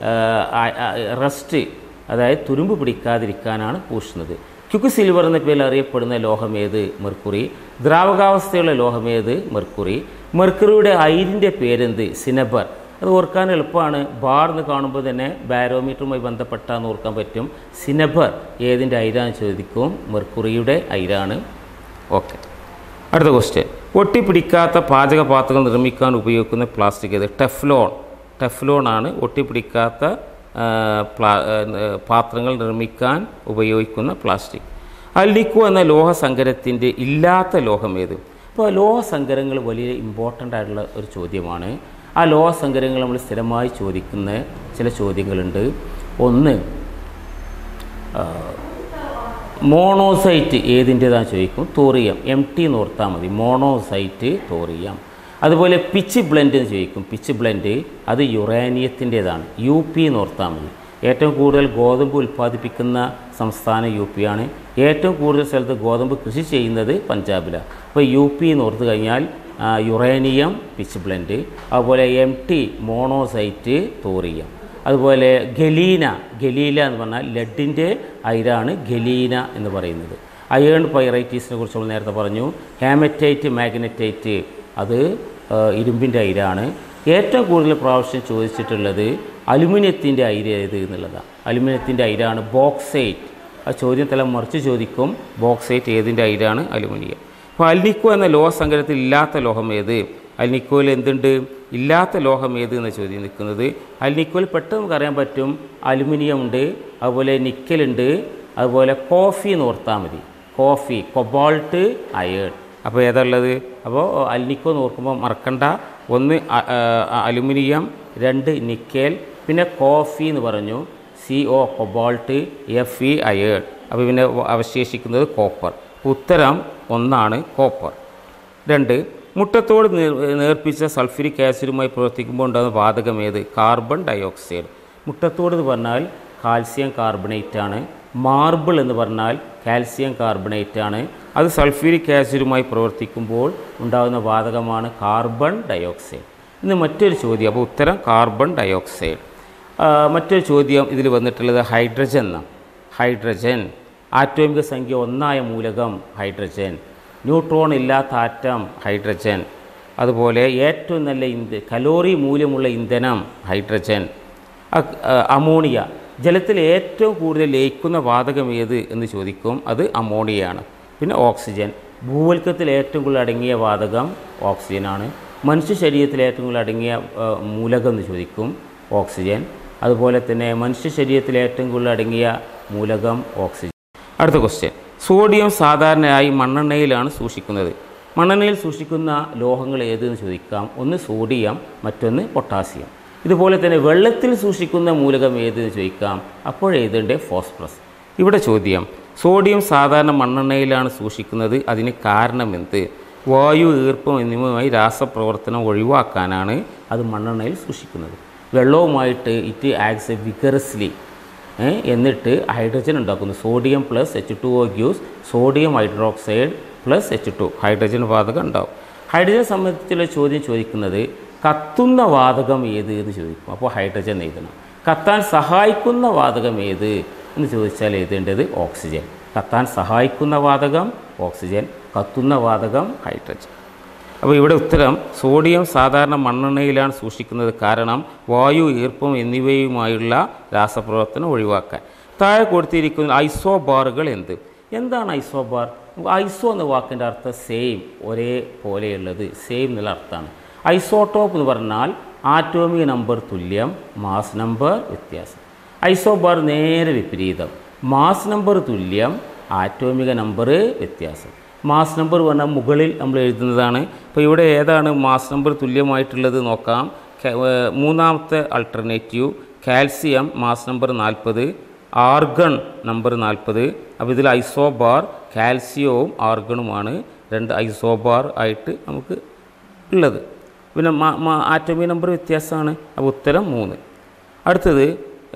റസ്റ്റ്, അതായത് തുരുമ്പ് പിടിക്കാതിരിക്കാനാണ് പൂശുന്നത്. ക്യുക്ക് സിൽവർ എന്ന പേരിൽ അറിയപ്പെടുന്ന ലോഹം ഏത്? മെർക്കുറി. ദ്രാവകാവസ്ഥയുള്ള ലോഹം ഏത്? മെർക്കുറി. മെർക്കുറിയുടെ അയിരിൻ്റെ പേരെന്ത്? സിനബർ. അത് ഓർക്കാൻ എളുപ്പമാണ്. ബാർ എന്ന് കാണുമ്പോൾ തന്നെ ബാരോമീറ്ററുമായി ബന്ധപ്പെട്ടാന്ന് ഓർക്കാൻ പറ്റും. സിനബർ ഏതിൻ്റെ അയിരാന്ന് ചോദിക്കും, മെർക്കുറിയുടെ അയിരാണ്. ഓക്കെ, അടുത്ത ക്വസ്റ്റ്യൻ. ഒട്ടിപ്പിടിക്കാത്ത പാചകപാത്രങ്ങൾ നിർമ്മിക്കാൻ ഉപയോഗിക്കുന്ന പ്ലാസ്റ്റിക് ഏത്? ടെഫ്ലോൺ. ടെഫ്ലോൺ ആണ് ഒട്ടിപ്പിടിക്കാത്ത പാത്രങ്ങൾ നിർമ്മിക്കാൻ ഉപയോഗിക്കുന്ന പ്ലാസ്റ്റിക്. അൽനിക്കോ എന്ന ലോഹസങ്കരത്തിൻ്റെ ഇല്ലാത്ത ലോഹം ഏത്? ഇപ്പോൾ ലോഹസങ്കരങ്ങൾ വലിയ ഇമ്പോർട്ടൻ്റ് ആയിട്ടുള്ള ഒരു ചോദ്യമാണ്. ആ ലോഹസങ്കരങ്ങൾ നമ്മൾ സ്ഥിരമായി ചോദിക്കുന്ന ചില ചോദ്യങ്ങളുണ്ട്. ഒന്ന് മോണോസൈറ്റ് ഏതിൻ്റെതാണെന്ന് ചോദിക്കും, തോറിയം. എം ടി എന്ന് ഓർത്താൽ മതി, മോണോസൈറ്റ് തോറിയം. അതുപോലെ പിച്ച് ബ്ലെൻഡ് എന്ന് ചോദിക്കും, പിച്ച് ബ്ലെൻഡ് അത് യുറേനിയത്തിൻ്റെതാണ്, യു പി എന്ന് ഓർത്താൽ മതി. ഏറ്റവും കൂടുതൽ ഗോതമ്പ് ഉൽപ്പാദിപ്പിക്കുന്ന സംസ്ഥാനം യു പി ആണ്. ഏറ്റവും കൂടുതൽ സ്ഥലത്ത് ഗോതമ്പ് കൃഷി ചെയ്യുന്നത് പഞ്ചാബിലാണ്. അപ്പോൾ യു പി എന്ന് ഓർത്ത് കഴിഞ്ഞാൽ യുറേനിയം പിച്ച് ബ്ലെൻഡ്. അതുപോലെ എം ടി മോണോസൈറ്റ് തോറിയം. അതുപോലെ ഗലീന, ഗലീല എന്ന് പറഞ്ഞാൽ ലെഡിൻ്റെ അയിരാണ് ഗലീന എന്ന് പറയുന്നത്. അയേൺ പൈറൈറ്റീസിനെ കുറിച്ച് നമ്മൾ നേരത്തെ പറഞ്ഞു. ഹാമറ്റൈറ്റ് മാഗ്നറ്റൈറ്റ് അത് ഇരുമ്പിൻ്റെ അയിരാണ്. ഏറ്റവും കൂടുതൽ പ്രാവശ്യം ചോദിച്ചിട്ടുള്ളത് അലുമിനിയത്തിൻ്റെ അയിര് ഏത് എന്നുള്ളതാണ്. അലുമിനിയത്തിൻ്റെ അയിരാണ് ബോക്സൈറ്റ്. ആ ചോദ്യം തല മറിച്ച് ചോദിക്കും, ബോക്സൈറ്റ് ഏതിൻ്റെ അയിരാണ്? അലുമിനിയം. അപ്പോൾ അൽനിക്കോ എന്ന ലോഹസങ്കരത്തിൽ ഇല്ലാത്ത ലോഹം ഏത്? അൽനിക്കോയിൽ എന്തുണ്ട്? ഇല്ലാത്ത ലോഹം ഏത് എന്ന ചോദ്യം നിൽക്കുന്നത്. അൽനിക്കോയിൽ പെട്ടെന്ന് നമുക്ക് അറിയാൻ പറ്റും, അലുമിനിയം ഉണ്ട്, അതുപോലെ നിക്കലുണ്ട്, അതുപോലെ കോഫി എന്ന് ഓർത്താൽ മതി, കോഫി, കൊബാൾട്ട്, അയേൺ. അപ്പോൾ ഏതാ ഉള്ളത്? അപ്പോൾ അൽനിക്കോ എന്ന് ഓർക്കുമ്പോൾ മറക്കണ്ട, ഒന്ന് അലുമിനിയം, രണ്ട് നിക്കൽ, പിന്നെ കോഫി എന്ന് പറഞ്ഞു, C O cobalt, F E iron. അപ്പോൾ പിന്നെ അവശേഷിക്കുന്നത് കോപ്പർ. ഉത്തരം ഒന്നാണ് കോപ്പർ. രണ്ട്, മുട്ടത്തോട് നേർപ്പിച്ച സൾഫ്യൂരിക് ആസിഡുമായി പ്രവർത്തിക്കുമ്പോൾ ഉണ്ടാകുന്ന വാതകം ഏത്? Carbon dioxide. മുട്ടത്തോട് എന്ന് പറഞ്ഞാൽ കാൽസ്യം കാർബണേറ്റ് ആണ്. മാർബിൾ എന്ന് പറഞ്ഞാൽ കാൽസ്യം കാർബണേറ്റ് ആണ്. അത് സൾഫ്യൂരിക് ആസിഡുമായി പ്രവർത്തിക്കുമ്പോൾ ഉണ്ടാകുന്ന വാതകമാണ് കാർബൺ ഡയോക്സൈഡ്. ഇന്ന് മറ്റൊരു ചോദ്യം, അപ്പോൾ ഉത്തരം കാർബൺ ഡയോക്സൈഡ്. മറ്റൊരു ചോദ്യം ഇതിൽ വന്നിട്ടുള്ളത് ഹൈഡ്രജൻ എന്നാണ്. ഹൈഡ്രജൻ ആറ്റോമിക സംഖ്യ ഒന്നായ മൂലകം ഹൈഡ്രജൻ. ന്യൂട്രോൺ ഇല്ലാത്ത ആറ്റം ഹൈഡ്രജൻ. അതുപോലെ ഏറ്റവും നല്ല ഇന്ധ കലോറി മൂല്യമുള്ള ഇന്ധനം ഹൈഡ്രജൻ. അമോണിയ, ജലത്തിൽ ഏറ്റവും കൂടുതൽ ലയിക്കുന്ന വാതകം ഏത് എന്ന് ചോദിക്കും, അത് അമോണിയയാണ്. പിന്നെ ഓക്സിജൻ, ഭൂവൽക്കത്തിൽ ഏറ്റവും കൂടുതൽ അടങ്ങിയ വാതകം ഓക്സിജനാണ്. മനുഷ്യ ശരീരത്തിൽ ഏറ്റവും കൂടുതൽ അടങ്ങിയ മൂലകം എന്ന് ചോദിക്കും, ഓക്സിജൻ. അതുപോലെ തന്നെ മനുഷ്യ ശരീരത്തിൽ ഏറ്റവും കൂടുതൽ അടങ്ങിയ മൂലകം ഓക്സിജൻ. അടുത്ത ക്വസ്റ്റ്യൻ, സോഡിയം സാധാരണയായി മണ്ണെണ്ണയിലാണ് സൂക്ഷിക്കുന്നത്. മണ്ണെണ്ണയിൽ സൂക്ഷിക്കുന്ന ലോഹങ്ങൾ ഏതെന്ന് ചോദിക്കാം. ഒന്ന് സോഡിയം, മറ്റൊന്ന് പൊട്ടാസ്യം. ഇതുപോലെ തന്നെ വെള്ളത്തിൽ സൂക്ഷിക്കുന്ന മൂലകം ഏതെന്ന് ചോദിക്കാം. അപ്പോൾ എഴുതേണ്ടത് ഫോസ്ഫറസ്. ഇവിടെ ചോദ്യം, സോഡിയം സാധാരണ മണ്ണെണ്ണയിലാണ് സൂക്ഷിക്കുന്നത്, അതിന് കാരണമെന്ത്? വായു, ഈർപ്പം എന്നിവയുമായി രാസപ്രവർത്തനം ഒഴിവാക്കാനാണ് അത് മണ്ണെണ്ണയിൽ സൂക്ഷിക്കുന്നത്. വെള്ളവുമായിട്ട് ഇറ്റ് ആക്ട്സ് എ വിഗറസ്ലി എന്നിട്ട് ഹൈഡ്രജൻ ഉണ്ടാക്കുന്നു. Sodium plus H two O gives sodium hydroxide plus H two, hydrogen വാതകം ഉണ്ടാവും. ഹൈഡ്രജൻ സംബന്ധിച്ചുള്ള ചോദ്യം ചോദിക്കുന്നത് കത്തുന്ന വാതകം ഏത് എന്ന് ചോദിക്കും. അപ്പോൾ ഹൈഡ്രജൻ എഴുതണം. കത്താൻ സഹായിക്കുന്ന വാതകം ഏത് എന്ന് ചോദിച്ചാൽ എഴുതേണ്ടത് ഓക്സിജൻ. കത്താൻ സഹായിക്കുന്ന വാതകം ഓക്സിജൻ, കത്തുന്ന വാതകം ഹൈഡ്രജൻ. അപ്പോൾ ഇവിടെ ഉത്തരം സോഡിയം സാധാരണ മണ്ണെണ്ണയിലാണ് സൂക്ഷിക്കുന്നത്, കാരണം വായു, ഈർപ്പം എന്നിവയുമായുള്ള രാസപ്രവർത്തനം ഒഴിവാക്കാൻ. താഴെ കൊടുത്തിരിക്കുന്ന ഐസോബാറുകൾ എന്ത്? എന്താണ് ഐസോബാർ? ഐസോ എന്ന വാക്കിൻ്റെ അർത്ഥം സെയിം, ഒരേ പോലെയുള്ളത്, സെയിം എന്നുള്ള അർത്ഥമാണ്. ഐസോട്ടോപ്പ് എന്ന് പറഞ്ഞാൽ ആറ്റോമിക നമ്പർ തുല്യം, മാസ് നമ്പർ വ്യത്യാസം. ഐസോബാർ നേരെ വിപരീതം, മാസ് നമ്പർ തുല്യം, ആറ്റോമിക നമ്പർ വ്യത്യാസം. മാസ് നമ്പർ പറഞ്ഞാൽ മുകളിൽ നമ്മൾ എഴുതുന്നതാണ്. അപ്പോൾ ഇവിടെ ഏതാണ് മാസ് നമ്പർ തുല്യമായിട്ടുള്ളത് നോക്കാം. മൂന്നാമത്തെ അൾട്ടർനേറ്റീവ് കാൽസ്യം മാസ് നമ്പർ നാൽപ്പത്, ആർഗൺ നമ്പർ നാൽപ്പത്. അപ്പോൾ ഇതിൽ ഐസോബാർ കാൽസ്യവും ആർഗണുമാണ് രണ്ട് ഐസോബാർ ആയിട്ട് നമുക്ക് ഉള്ളത്. പിന്നെ ആറ്റോമിക് നമ്പർ വ്യത്യാസമാണ്. അപ്പോൾ ഉത്തരം മൂന്ന്. അടുത്തത്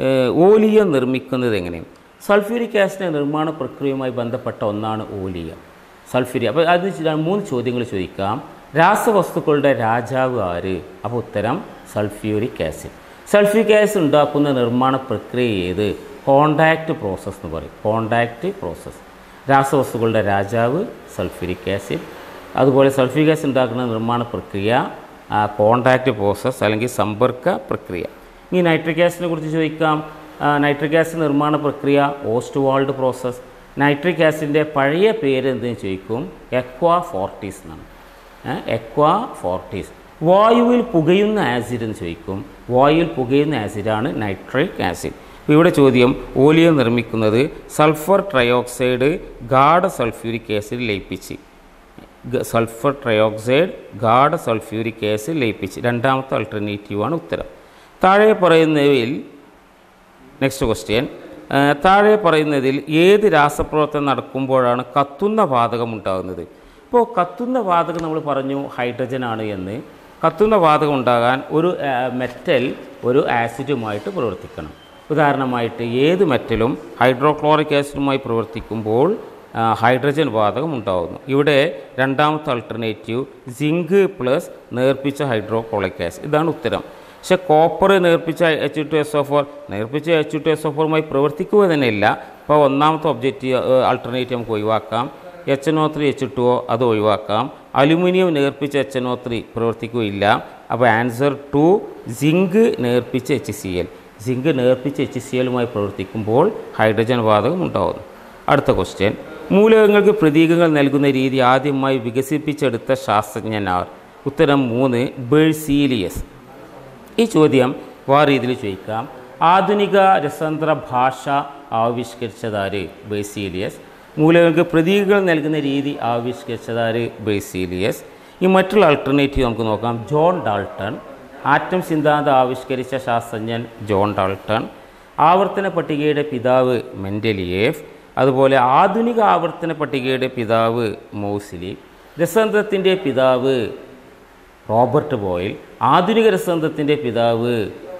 ഓലിയം നിർമ്മിക്കുന്നത് എങ്ങനെയാണ്? സൾഫ്യൂരിക് ആസിഡിൻ്റെ നിർമ്മാണ പ്രക്രിയയുമായി ബന്ധപ്പെട്ട ഒന്നാണ് ഓലിയം, സൾഫ്യൂരിക്. അപ്പോൾ അത് മൂന്ന് ചോദ്യങ്ങൾ ചോദിക്കാം. രാസവസ്തുക്കളുടെ രാജാവ് ആര്? അപ്പോൾ ഉത്തരം സൾഫ്യൂരിക് ആസിഡ്. സൾഫ്യൂരിക് ആസിഡ് ഉണ്ടാക്കുന്ന നിർമ്മാണ പ്രക്രിയ ഏത്? കോണ്ടാക്റ്റ് പ്രോസസ്സ് എന്ന് പറയും, കോണ്ടാക്റ്റ് പ്രോസസ്സ്. രാസവസ്തുക്കളുടെ രാജാവ് സൾഫ്യൂരിക് ആസിഡ്. അതുപോലെ സൾഫ്യൂരിക് ആസിഡ് ഉണ്ടാക്കുന്ന നിർമ്മാണ പ്രക്രിയ കോണ്ടാക്റ്റ് പ്രോസസ്സ് അല്ലെങ്കിൽ സമ്പർക്ക പ്രക്രിയ. ഇനി നൈട്രിക് ആസിഡിനെ കുറിച്ച് ചോദിക്കാം. നൈട്രിക് ആസിഡ് നിർമ്മാണ പ്രക്രിയ ഓസ്റ്റ്വാൾഡ് പ്രോസസ്സ്. നൈട്രിക് ആസിഡിൻ്റെ പഴയ പേര് എന്തെന്ന് ചോദിക്കും, എക്വാ ഫോർട്ടീസ് എന്നാണ്. Aqua fortis. വായുവിൽ പുകയുന്ന ആസിഡ് എന്ന് ചോദിക്കും. വായുവിൽ പുകയുന്ന ആസിഡാണ് നൈട്രിക് ആസിഡ്. അപ്പോൾ ഇവിടെ ചോദ്യം, ഓലിയം നിർമ്മിക്കുന്നത് സൾഫർ ട്രയോക്സൈഡ് ഗാഢ സൾഫ്യൂരിക് ആസിഡ് ലയിപ്പിച്ച്. സൾഫർ ട്രയോക്സൈഡ് ഗാഢ സൾഫ്യൂരിക് ആസിഡ് ലയിപ്പിച്ച്. രണ്ടാമത്തെ ആൾട്ടർനേറ്റീവാണ് ഉത്തരം. താഴെ പറയുന്നവയിൽ നെക്സ്റ്റ് ക്വസ്റ്റ്യൻ, താഴെ പറയുന്നതിൽ ഏത് രാസപ്രവർത്തനം നടക്കുമ്പോഴാണ് കത്തുന്ന വാതകം ഉണ്ടാകുന്നത്? ഇപ്പോൾ കത്തുന്ന വാതകം നമ്മൾ പറഞ്ഞു ഹൈഡ്രജൻ ആണ് എന്ന്. കത്തുന്ന വാതകം ഉണ്ടാകാൻ ഒരു മെറ്റൽ ഒരു ആസിഡുമായിട്ട് പ്രവർത്തിക്കണം. ഉദാഹരണമായിട്ട് ഏത് മെറ്റലും ഹൈഡ്രോക്ലോറിക് ആസിഡുമായി പ്രവർത്തിക്കുമ്പോൾ ഹൈഡ്രജൻ വാതകം ഉണ്ടാകുന്നു. ഇവിടെ രണ്ടാമത്തെ ആൾട്ടർനേറ്റീവ് സിങ്ക് പ്ലസ് നേർപ്പിച്ച ഹൈഡ്രോക്ലോറിക് ആസിഡ്, ഇതാണ് ഉത്തരം. പക്ഷെ കോപ്പർ നേർപ്പിച്ച H two S O four നേർപ്പിച്ച എച്ച് ടു എസ് ഒ ഫോറുമായി പ്രവർത്തിക്കുക തന്നെയില്ല. അപ്പോൾ ഒന്നാമത്തെ ഒബ്ജക്റ്റീവ് ആൾട്ടർനേറ്റീവ് നമുക്ക് ഒഴിവാക്കാം. H N O three H two O അത് ഒഴിവാക്കാം. അലുമിനിയം നേർപ്പിച്ച എച്ച് എൻ ഒ ത്രീ പ്രവർത്തിക്കുകയില്ല. അപ്പോൾ ആൻസർ ടു സിങ്ക് നേർപ്പിച്ച എച്ച് സി എൽ. സിങ്ക് നേർപ്പിച്ച എച്ച് സി എല്ലുമായി പ്രവർത്തിക്കുമ്പോൾ ഹൈഡ്രജൻ വാതകം ഉണ്ടാകുന്നു. അടുത്ത ക്വസ്റ്റ്യൻ, മൂലകങ്ങൾക്ക് പ്രതീകങ്ങൾ നൽകുന്ന രീതി ആദ്യമായി വികസിപ്പിച്ചെടുത്ത ശാസ്ത്രജ്ഞനാർ? ഉത്തരം മൂന്ന്, ബെഴ്സീലിയസ്. ഈ ചോദ്യം വേറെ രീതിയിൽ ചോദിക്കാം. ആധുനിക രസതന്ത്ര ഭാഷ ആവിഷ്കരിച്ചതാര്? ബെഴ്സീലിയസ്. മൂലകങ്ങൾക്ക് പ്രതീകങ്ങൾ നൽകുന്ന രീതി ആവിഷ്കരിച്ചതാര്? ബെഴ്സീലിയസ്. ഈ മറ്റുള്ള ആൾട്ടർനേറ്റീവ് നമുക്ക് നോക്കാം. John Dalton. ആറ്റം സിദ്ധാന്തം ആവിഷ്കരിച്ച ശാസ്ത്രജ്ഞൻ ജോൺ ഡാൾട്ടൺ. ആവർത്തന പട്ടികയുടെ പിതാവ് മെൻഡലിയേഫ്. അതുപോലെ ആധുനിക ആവർത്തന പട്ടികയുടെ പിതാവ് മോസ്ലി. രസതന്ത്രത്തിൻ്റെ പിതാവ് റോബർട്ട് ബോയിൽ. ആധുനിക രസതന്ത്രത്തിൻ്റെ പിതാവ്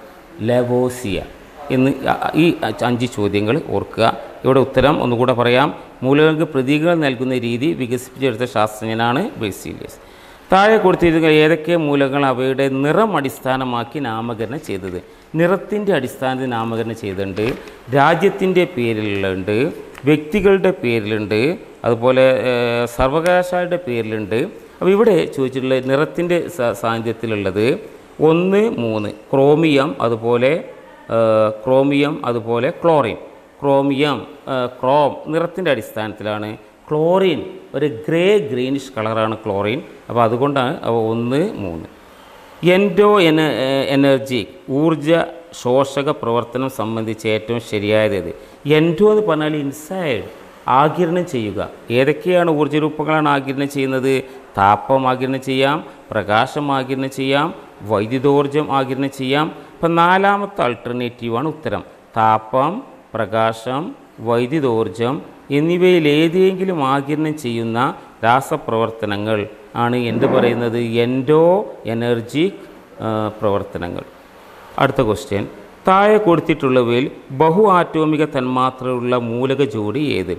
ലെവോസിയ എന്ന് ഈ അഞ്ച് ചോദ്യങ്ങൾ ഓർക്കുക. ഇവിടെ ഉത്തരം ഒന്നുകൂടെ പറയാം. മൂലകങ്ങൾക്ക് പ്രതീകങ്ങൾ നൽകുന്ന രീതി വികസിപ്പിച്ചെടുത്ത ശാസ്ത്രജ്ഞനാണ് ബെഴ്സീലിയസ്. താഴെ കൊടുത്തിരിക്കുന്ന ഏതൊക്കെ മൂലകങ്ങൾ അവയുടെ നിറം അടിസ്ഥാനമാക്കി നാമകരണം ചെയ്തത്? നിറത്തിൻ്റെ അടിസ്ഥാനത്തിൽ നാമകരണം ചെയ്തിട്ടുണ്ട്. രാജ്യത്തിൻ്റെ പേരിലുണ്ട്, വ്യക്തികളുടെ പേരിലുണ്ട്, അതുപോലെ സർവകലാശാലയുടെ പേരിലുണ്ട്. അപ്പോൾ ഇവിടെ ചോദിച്ചിട്ടുള്ള നിറത്തിൻ്റെ സാന്നിധ്യത്തിലുള്ളത് ഒന്ന് മൂന്ന് ക്രോമിയം, അതുപോലെ ക്രോമിയം അതുപോലെ ക്ലോറിൻ. ക്രോമിയം ക്രോം നിറത്തിൻ്റെ അടിസ്ഥാനത്തിലാണ്. ക്ലോറിൻ ഒരു ഗ്രേ ഗ്രീനിഷ് കളറാണ് ക്ലോറിൻ. അപ്പോൾ അതുകൊണ്ടാണ് അവ ഒന്ന് മൂന്ന്. എൻഡോ എന എനർജി ഊർജ ശോഷക പ്രവർത്തനം സംബന്ധിച്ച് ഏറ്റവും ശരിയായത്? എൻഡോ എന്ന് പറഞ്ഞാൽ ഇൻസൈഡ്, ആഗിരണം ചെയ്യുക. ഏതൊക്കെയാണ് ഊർജ്ജരൂപങ്ങളാണ് ആഗിരണം ചെയ്യുന്നത്? താപം ആഗിരണം ചെയ്യാം, പ്രകാശം ആഗിരണം ചെയ്യാം, വൈദ്യുതോർജ്ജം ആഗിരണം ചെയ്യാം. ഇപ്പം നാലാമത്തെ ആൾട്ടർനേറ്റീവാണ് ഉത്തരം. താപം, പ്രകാശം, വൈദ്യുതോർജ്ജം എന്നിവയിൽ ഏതെങ്കിലും ആഗിരണം ചെയ്യുന്ന രാസപ്രവർത്തനങ്ങൾ ആണ് എന്ത് പറയുന്നത്? എൻഡോ എനർജിക് പ്രവർത്തനങ്ങൾ. അടുത്ത ക്വസ്റ്റ്യൻ, താഴെ കൊടുത്തിട്ടുള്ളവയിൽ ബഹു ആറ്റോമിക തന്മാത്രയുള്ള മൂലക ജോഡി ഏത്?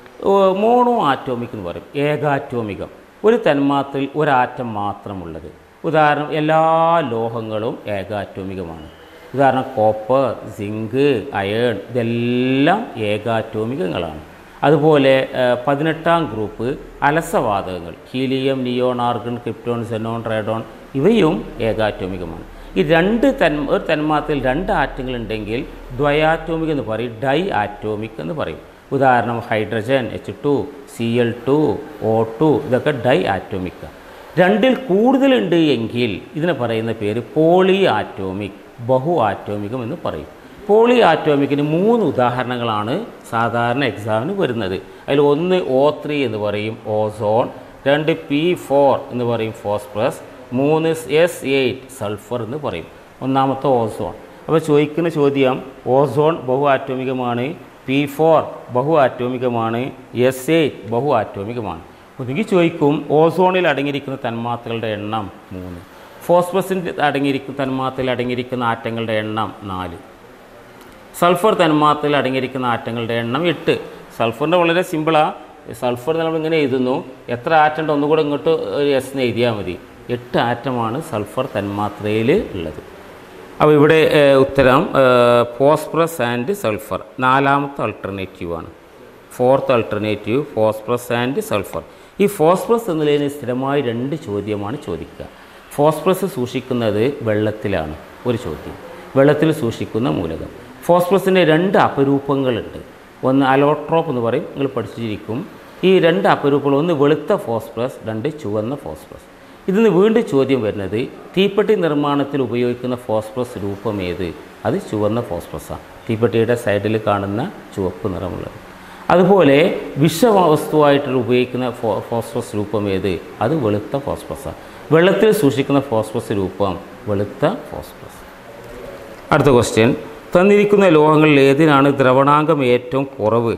മോണോ ആറ്റോമിക് എന്ന് പറയും. ഏകാറ്റോമികം, ഒരു തന്മാത്രയിൽ ഒരാറ്റം മാത്രമുള്ളത്. ഉദാഹരണം എല്ലാ ലോഹങ്ങളും ഏകാറ്റോമികമാണ്. ഉദാഹരണം കോപ്പർ, സിങ്ക്, അയേൺ ഇതെല്ലാം ഏകാറ്റോമികങ്ങളാണ്. അതുപോലെ പതിനെട്ടാം ഗ്രൂപ്പ് അലസവാതകങ്ങൾ helium, neon, argon, krypton, xenon, radon ഇവയും ഏകാറ്റോമികമാണ്. ഈ രണ്ട് തൻ ഒരു തന്മാത്രയിൽ രണ്ട് ആറ്റങ്ങളുണ്ടെങ്കിൽ ദ്വയാറ്റോമിക് എന്ന് പറയും, ഡൈ ആറ്റോമിക് എന്ന് പറയും. ഉദാഹരണം hydrogen H two, C L two, O two ഇതൊക്കെ ഡൈ ആറ്റോമിക്കാണ്. രണ്ടിൽ കൂടുതലുണ്ട് എങ്കിൽ ഇതിനെ പറയുന്ന പേര് പോളി ആറ്റോമിക്, ബഹു ആറ്റോമികം എന്ന് പറയും. പോളി ആറ്റോമിക്കിന് മൂന്ന് ഉദാഹരണങ്ങളാണ് സാധാരണ എക്സാമിന് വരുന്നത്. അതിൽ ഒന്ന് ഒ ത്രീ എന്ന് പറയും, ഓസോൺ. രണ്ട് പി ഫോർ എന്ന് പറയും, ഫോസ്ഫറസ്. മൂന്ന് എസ് എയ്റ്റ് സൾഫർ എന്ന് പറയും. ഒന്നാമത്തെ ഓസോൺ. അപ്പോൾ ചോദിക്കുന്ന ചോദ്യം ഓസോൺ ബഹു ആറ്റോമികമാണ്, പി ഫോർ ബഹു ആറ്റോമികമാണ്, എസ് എയ്റ്റ് ബഹു ആറ്റോമികമാണ്. ഒന്നുകിൽ ചോദിക്കും ഓസോണിൽ അടങ്ങിയിരിക്കുന്ന തന്മാത്രകളുടെ എണ്ണം മൂന്ന്, ഫോസ്ഫറസിൻ്റെ അടങ്ങിയിരിക്കുന്ന തന്മാത്രയിൽ അടങ്ങിയിരിക്കുന്ന ആറ്റങ്ങളുടെ എണ്ണം നാല്, സൾഫർ തന്മാത്രയിൽ അടങ്ങിയിരിക്കുന്ന ആറ്റങ്ങളുടെ എണ്ണം എട്ട്. സൾഫറിൻ്റെ വളരെ സിമ്പിളാണ്. സൾഫർ നമ്മൾ ഇങ്ങനെ എഴുതുന്നു, എത്ര ആറ്റമുണ്ട് ഒന്നുകൂടെ ഇങ്ങോട്ട് ഒരു എസ് എന്ന് എഴുതിയാൽ മതി. എട്ട് ആറ്റമാണ് സൾഫർ തന്മാത്രയിൽ ഉള്ളത്. അപ്പോൾ ഇവിടെ ഉത്തരം ഫോസ്ഫറസ് ആൻഡ് സൾഫർ നാലാമത്തെ ആൾട്ടർനേറ്റീവാണ്. Fourth alternative phosphorus and sulphur. ഈ ഫോസ്ഫറസ് എന്നതിന് സ്ഥിരമായി രണ്ട് ചോദ്യമാണ് ചോദിക്കുക. ഫോസ്ഫറസ് സൂക്ഷിക്കുന്നത് വെള്ളത്തിലാണ്, ഒരു ചോദ്യം. വെള്ളത്തിൽ സൂക്ഷിക്കുന്ന മൂലകം. ഫോസ്ഫറസിൻ്റെ രണ്ട് അപരൂപങ്ങളുണ്ട്. ഒന്ന് അലോട്രോപ്പ് എന്ന് പറയും, നിങ്ങൾ പഠിച്ചിരിക്കും. ഈ രണ്ട് അപരൂപങ്ങൾ, ഒന്ന് വെളുത്ത ഫോസ്ഫറസ്, രണ്ട് ചുവന്ന ഫോസ്ഫറസ്. ഇതിന് വീണ്ടും ചോദ്യം വരുന്നത് തീപ്പെട്ടി നിർമ്മാണത്തിൽ ഉപയോഗിക്കുന്ന ഫോസ്ഫറസ് രൂപം ഏത്? അത് ചുവന്ന ഫോസ്ഫറസാണ്. തീപ്പെട്ടിയുടെ സൈഡിൽ കാണുന്ന ചുവപ്പ് നിറമുള്ളത്. അതുപോലെ വിഷവസ്തുവായിട്ട് ഉപയോഗിക്കുന്ന ഫോ ഫോസ്ഫറസ് രൂപം ഏത്? അത് വെളുത്ത ഫോസ്ഫറസാണ്. വെള്ളത്തിൽ സൂക്ഷിക്കുന്ന ഫോസ്ഫറസ് രൂപം വെളുത്ത ഫോസ്ഫറസ്. അടുത്ത ക്വസ്റ്റ്യൻ, തന്നിരിക്കുന്ന ലോഹങ്ങളിൽ ഏതിനാണ് ദ്രവണാങ്കം ഏറ്റവും കുറവ്?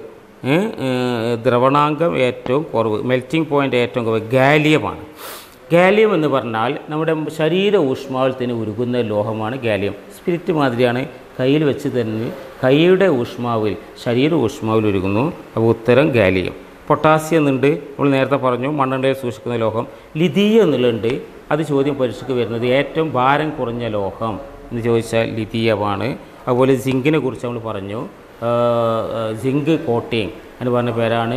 ദ്രവണാങ്കം ഏറ്റവും കുറവ്, മെൽറ്റിംഗ് പോയിൻ്റ് ഏറ്റവും കുറവ് ഗാലിയമാണ്. ഗാലിയം എന്ന് പറഞ്ഞാൽ നമ്മുടെ ശരീര ഊഷ്മാവിൽ തന്നെ ഉരുകുന്ന ലോഹമാണ് ഗാലിയം. സ്പിരിറ്റ് മാതിരിയാണ്, കയ്യിൽ വെച്ച് തന്നെ കൈയുടെ ഊഷ്മാവിൽ ശരീര ഊഷ്മാവിൽ ഉരുകുന്നു. അപ്പോൾ ഉത്തരം ഗാലിയം. പൊട്ടാസ്യം എന്നുണ്ട്, നമ്മൾ നേരത്തെ പറഞ്ഞു മണ്ണെണ്ണയിൽ സൂക്ഷിക്കുന്ന ലോഹം. ലിഥിയം എന്നുള്ളുണ്ട്, അത് ചോദ്യം പരീക്ഷയ്ക്ക് വരുന്നത് ഏറ്റവും ഭാരം കുറഞ്ഞ ലോഹം എന്ന് ചോദിച്ചാൽ ലിഥിയമാണ്. അതുപോലെ സിങ്കിനെ കുറിച്ച് നമ്മൾ പറഞ്ഞു, സിങ്ക് കോട്ടിങ് എന്ന് പറഞ്ഞ പേരാണ്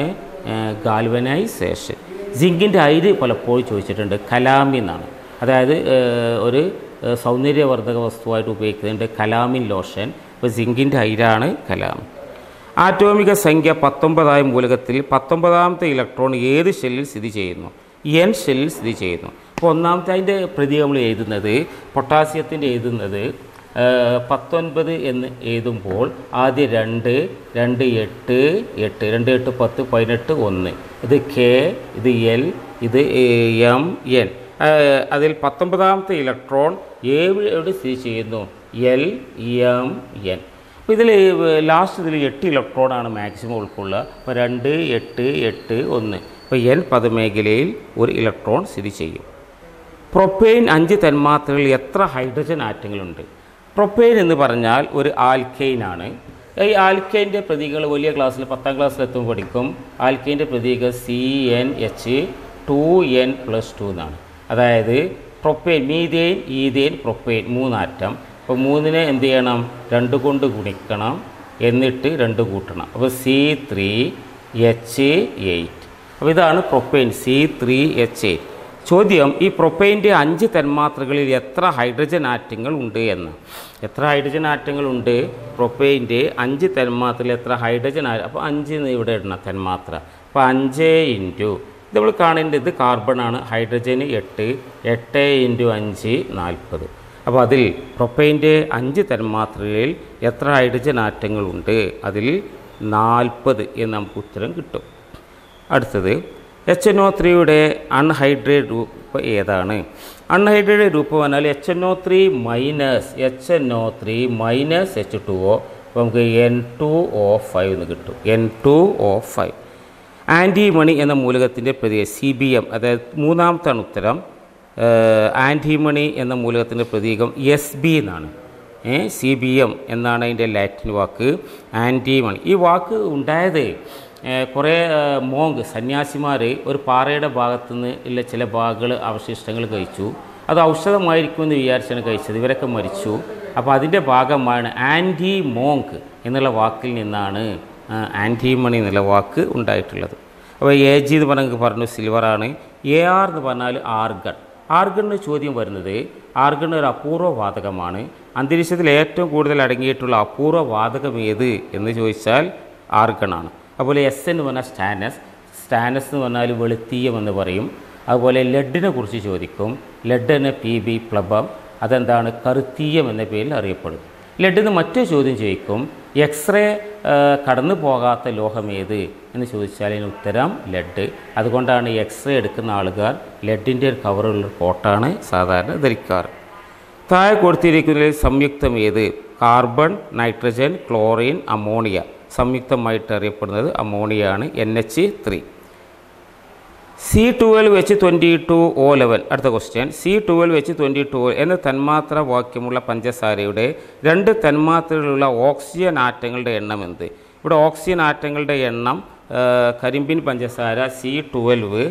ഗാൽവനൈസേഷൻ. സിങ്കിൻ്റെ അയിര് പലപ്പോഴും ചോദിച്ചിട്ടുണ്ട്, കലാമിൻ എന്നാണ്. അതായത് ഒരു സൗന്ദര്യവർദ്ധക വസ്തുവായിട്ട് ഉപയോഗിക്കുന്നുണ്ട് കലാമിൻ ലോഷൻ. അപ്പോൾ സിങ്കിൻ്റെ അയിരാണ് കലാമിൻ. ആറ്റോമിക സംഖ്യ പത്തൊമ്പതായ മൂലകത്തിൽ പത്തൊമ്പതാമത്തെ ഇലക്ട്രോൺ ഏത് ഷെല്ലിൽ സ്ഥിതി ചെയ്യുന്നു? എൻ ഷെല്ലിൽ സ്ഥിതി ചെയ്യുന്നു. അപ്പോൾ ഒന്നാമത്തെ അതിൻ്റെ പ്രതി നമ്മൾ എഴുതുന്നത്, പൊട്ടാസ്യത്തിൻ്റെ എഴുതുന്നത് പത്തൊൻപത് എന്ന് എഴുതുമ്പോൾ ആദ്യം രണ്ട് രണ്ട് എട്ട് എട്ട് രണ്ട് എട്ട് പത്ത് പതിനെട്ട് ഒന്ന്, ഇത് കെ, ഇത് എൽ, ഇത് എം എൻ. അതിൽ പത്തൊമ്പതാമത്തെ ഇലക്ട്രോൺ എവിടെ സ്ഥിതി ചെയ്യുന്നു? L M N. അപ്പോൾ ഇതിൽ ലാസ്റ്റ് ഇതിൽ എട്ട് ഇലക്ട്രോണാണ് മാക്സിമം ഉൾക്കൊള്ളുക. അപ്പോൾ രണ്ട് എട്ട് എട്ട് ഒന്ന്. അപ്പോൾ എൻ പദമേഖലയിൽ ഒരു ഇലക്ട്രോൺ സ്ഥിതി ചെയ്യും. പ്രൊപ്പെയിൻ അഞ്ച് തന്മാത്രകളിൽ എത്ര ഹൈഡ്രജൻ ആറ്റങ്ങളുണ്ട്? പ്രൊപ്പെയിൻ എന്ന് പറഞ്ഞാൽ ഒരു ആൽക്കൈനാണ്. ഈ ആൽക്കൈൻ്റെ പ്രതീകങ്ങൾ വലിയ ക്ലാസ്സിൽ പത്താം ക്ലാസ്സിലെത്തുമ്പോൾ പഠിക്കും. ആൽക്കൈൻ്റെ പ്രതീകം C N H two N plus two എന്നാണ്. അതായത് പ്രൊപ്പെയിൻ, മീഥേൻ, ഈഥേൻ, പ്രൊപ്പെയിൻ മൂന്നാറ്റം. അപ്പോൾ മൂന്നിനെ എന്ത് ചെയ്യണം? രണ്ട് കൊണ്ട് ഗുണിക്കണം, എന്നിട്ട് രണ്ട് കൂട്ടണം. അപ്പോൾ സി ത്രീ എച്ച് എയ്റ്റ്. അപ്പോൾ ഇതാണ് propane, C three H eight. ചോദ്യം, ഈ പ്രൊപ്പെയിൻ്റെ അഞ്ച് തന്മാത്രകളിൽ എത്ര ഹൈഡ്രജൻ ആറ്റങ്ങൾ ഉണ്ട് എന്ന്. എത്ര ഹൈഡ്രജൻ ആറ്റങ്ങളുണ്ട്? പ്രൊപ്പെയിൻ്റെ അഞ്ച് തന്മാത്രയിൽ എത്ര ഹൈഡ്രജൻ ആ അപ്പോൾ അഞ്ച് ഇവിടെ ഇടണം തന്മാത്ര. അപ്പോൾ അഞ്ച് ഇൻറ്റു ഇത് നമ്മൾ കാണേണ്ടത് ഇത് കാർബണാണ്, ഹൈഡ്രജന് എട്ട്, എട്ട് ഇൻറ്റു അഞ്ച് നാൽപ്പത്. അപ്പോൾ അതിൽ പ്രൊപ്പെയിൻ്റെ അഞ്ച് തന്മാത്രകളിൽ എത്ര ഹൈഡ്രജൻ ആറ്റങ്ങളുണ്ട്? അതിൽ നാൽപ്പത് എന്ന് നമുക്ക് ഉത്തരം കിട്ടും. അടുത്തത്, എച്ച് എൻ ഒ ത്രീയുടെ അൺഹൈഡ്രേറ്റ് രൂപം ഏതാണ്? അൺഹൈഡ്രേറ്റ് രൂപം പറഞ്ഞാൽ H N O three minus H N O three minus H two O. അപ്പോൾ നമുക്ക് എൻ ടു ഒ ഫൈവ് എന്ന് കിട്ടും, N two O five. Antimony എന്ന മൂലകത്തിൻ്റെ പ്രതീകം സി ബി എം, അതായത് മൂന്നാമത്താണ് ഉത്തരം. ആൻറ്റിമണി എന്ന മൂലകത്തിൻ്റെ പ്രതീകം എസ് ബി എന്നാണ്. സി ബി എം എന്നാണ് അതിൻ്റെ ലാറ്റിൻ വാക്ക്, ആൻറ്റിമണി. ഈ വാക്ക് ഉണ്ടായത് കുറേ മോങ്ക് സന്യാസിമാർ ഒരു പാറയുടെ ഭാഗത്തു നിന്ന് ഉള്ള ചില ഭാഗങ്ങൾ അവശിഷ്ടങ്ങൾ കഴിച്ചു. അത് ഔഷധമായിരിക്കുമെന്ന് വിചാരിച്ചാണ് കഴിച്ചത്. ഇവരൊക്കെ മരിച്ചു. അപ്പോൾ അതിൻ്റെ ഭാഗമാണ് ആൻറ്റി മോങ്ക് എന്നുള്ള വാക്കിൽ നിന്നാണ് ആൻറ്റിമണി എന്നുള്ള വാക്ക് ഉണ്ടായിട്ടുള്ളത്. അപ്പോൾ എ ജി എന്ന് പറഞ്ഞാൽ പറഞ്ഞു സിൽവറാണ്. എ ആർ എന്ന് പറഞ്ഞാൽ ആർഗൺ. ആർഗണിന് ചോദ്യം വരുന്നത്, ആർഗൺ ഒരു അപൂർവ വാതകമാണ്. അന്തരീക്ഷത്തിൽ ഏറ്റവും കൂടുതൽ അടങ്ങിയിട്ടുള്ള അപൂർവ വാതകം ഏത് എന്ന് ചോദിച്ചാൽ ആർഗണാണ്. അതുപോലെ എസ് എന്ന് പറഞ്ഞാൽ സ്റ്റാനസ്. സ്റ്റാനസ് എന്ന് പറഞ്ഞാൽ വെളുത്തീയം എന്ന് പറയും. അതുപോലെ ലെഡിനെ കുറിച്ച് ചോദിക്കും. ലെഡ് എന്ന പി ബി പ്ലബം, അതെന്താണ്? കറുത്തീയം എന്ന പേരിൽ അറിയപ്പെടും. ലെഡിന് മറ്റൊരു ചോദ്യം ചോദിക്കും, എക്സ്റേ കടന്നു പോകാത്ത ലോഹം ഏത് എന്ന് ചോദിച്ചാൽ അതിന് ഉത്തരം ലെഡ്. അതുകൊണ്ടാണ് എക്സ്റേ എടുക്കുന്ന ആളുകാർ ലെഡിൻ്റെ ഒരു കവറുള്ള കോട്ടാണ് സാധാരണ ധരിക്കാറ്. താഴെ കൊടുത്തിരിക്കുന്നതിൽ സംയുക്തം ഏത്? Carbon, nitrogen, chlorine, ammonia. സംയുക്തമായിട്ട് അറിയപ്പെടുന്നത് അമോണിയയാണ്, N H three. C twelve H twenty two O eleven. അടുത്ത question, C twelve H twenty two എന്ന തന്മാത്ര വാക്യമുള്ള പഞ്ചസാരയുടെ രണ്ട് തന്മാത്രകളിലുള്ള ഓക്സിജൻ ആറ്റങ്ങളുടെ എണ്ണം എന്ത്? ഇവിടെ ഓക്സിജൻ ആറ്റങ്ങളുടെ എണ്ണം കരിമ്പിൻ പഞ്ചസാര സി ട്വൽവ്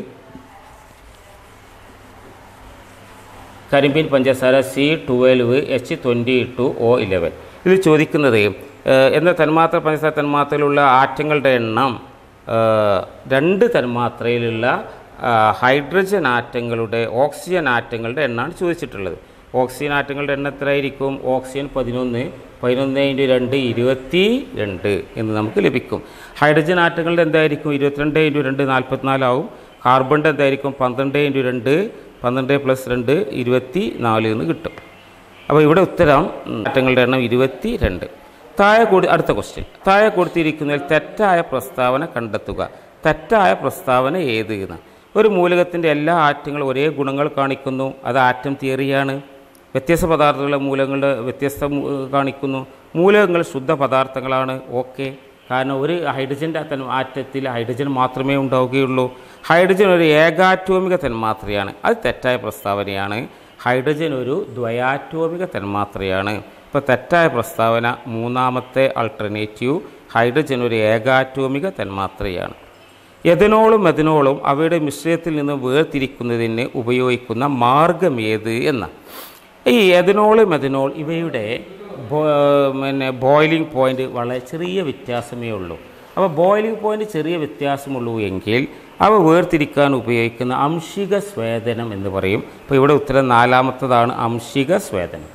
കരിമ്പിൻ പഞ്ചസാര C twelve H twenty two O eleven. ഇത് ചോദിക്കുന്നത് എന്ന തന്മാത്ര പഞ്ചസാര തന്മാത്രയിലുള്ള ആറ്റങ്ങളുടെ എണ്ണം രണ്ട് തന്മാത്രയിലുള്ള ഹൈഡ്രജൻ ആറ്റങ്ങളുടെ ഓക്സിജൻ ആറ്റങ്ങളുടെ എണ്ണമാണ് ചോദിച്ചിട്ടുള്ളത്. ഓക്സിജൻ ആറ്റങ്ങളുടെ എണ്ണം എത്രയായിരിക്കും? ഓക്സിജൻ പതിനൊന്ന്, പതിനൊന്ന് ഇൻറ്റു രണ്ട് ഇരുപത്തി രണ്ട് എന്ന് നമുക്ക് ലഭിക്കും. ഹൈഡ്രജൻ ആറ്റങ്ങളുടെ എന്തായിരിക്കും? ഇരുപത്തിരണ്ട് ഇൻറ്റു രണ്ട് നാൽപ്പത്തിനാലാവും. കാർബണിൻ്റെ എന്തായിരിക്കും? പന്ത്രണ്ട് ഇൻറ്റു രണ്ട് പന്ത്രണ്ട് പ്ലസ് രണ്ട് ഇരുപത്തി നാല് എന്ന് കിട്ടും. അപ്പോൾ ഇവിടെ ഉത്തരം ആറ്റങ്ങളുടെ എണ്ണം ഇരുപത്തി രണ്ട്. താഴെ കൂടി അടുത്ത ക്വസ്റ്റ്യൻ, താഴെ കൊടുത്തിരിക്കുന്നതിൽ തെറ്റായ പ്രസ്താവന കണ്ടെത്തുക. തെറ്റായ പ്രസ്താവന ഏത് എന്ന്. ഒരു മൂലകത്തിൻ്റെ എല്ലാ ആറ്റങ്ങളും ഒരേ ഗുണങ്ങൾ കാണിക്കുന്നു, അത് ആറ്റം തിയറിയാണ്. വ്യത്യസ്ത പദാർത്ഥങ്ങളുടെ മൂലകങ്ങളുടെ വ്യത്യസ്ത കാണിക്കുന്നു. മൂലകങ്ങൾ ശുദ്ധ പദാർത്ഥങ്ങളാണ്. ഓക്കെ, കാരണം ഒരു ഹൈഡ്രജൻ്റെ ആറ്റത്തിൽ ഹൈഡ്രജൻ മാത്രമേ ഉണ്ടാവുകയുള്ളൂ. ഹൈഡ്രജൻ ഒരു ഏകാറ്റോമിക തന്മാത്രയാണ്. അത് തെറ്റായ പ്രസ്താവനയാണ്. ഹൈഡ്രജൻ ഒരു ദ്വയാറ്റോമിക തന്മാത്രയാണ്. ഇപ്പോൾ തെറ്റായ പ്രസ്താവന മൂന്നാമത്തെ ആൾട്ടർനേറ്റീവ്, ഹൈഡ്രജൻ ഒരു ഏകാറ്റോമിക തന്മാത്രയാണ്. എഥനോളും മെഥനോളും അവയുടെ മിശ്രിതത്തിൽ നിന്ന് വേർതിരിക്കുന്നതിന് ഉപയോഗിക്കുന്ന മാർഗം ഏത് എന്ന ഈ എഥനോൾ മെഥനോൾ ഇവയുടെ പിന്നെ ബോയിലിംഗ് പോയിൻ്റ് വളരെ ചെറിയ വ്യത്യാസമേ ഉള്ളൂ. അപ്പോൾ ബോയിലിംഗ് പോയിൻ്റ് ചെറിയ വ്യത്യാസമുള്ളൂ എങ്കിൽ അവ വേർതിരിക്കാൻ ഉപയോഗിക്കുന്ന അംശിക സ്വേദനം എന്ന് പറയും. അപ്പോൾ ഇവിടെ ഉത്തരം നാലാമത്തതാണ് അംശിക സ്വേദനം.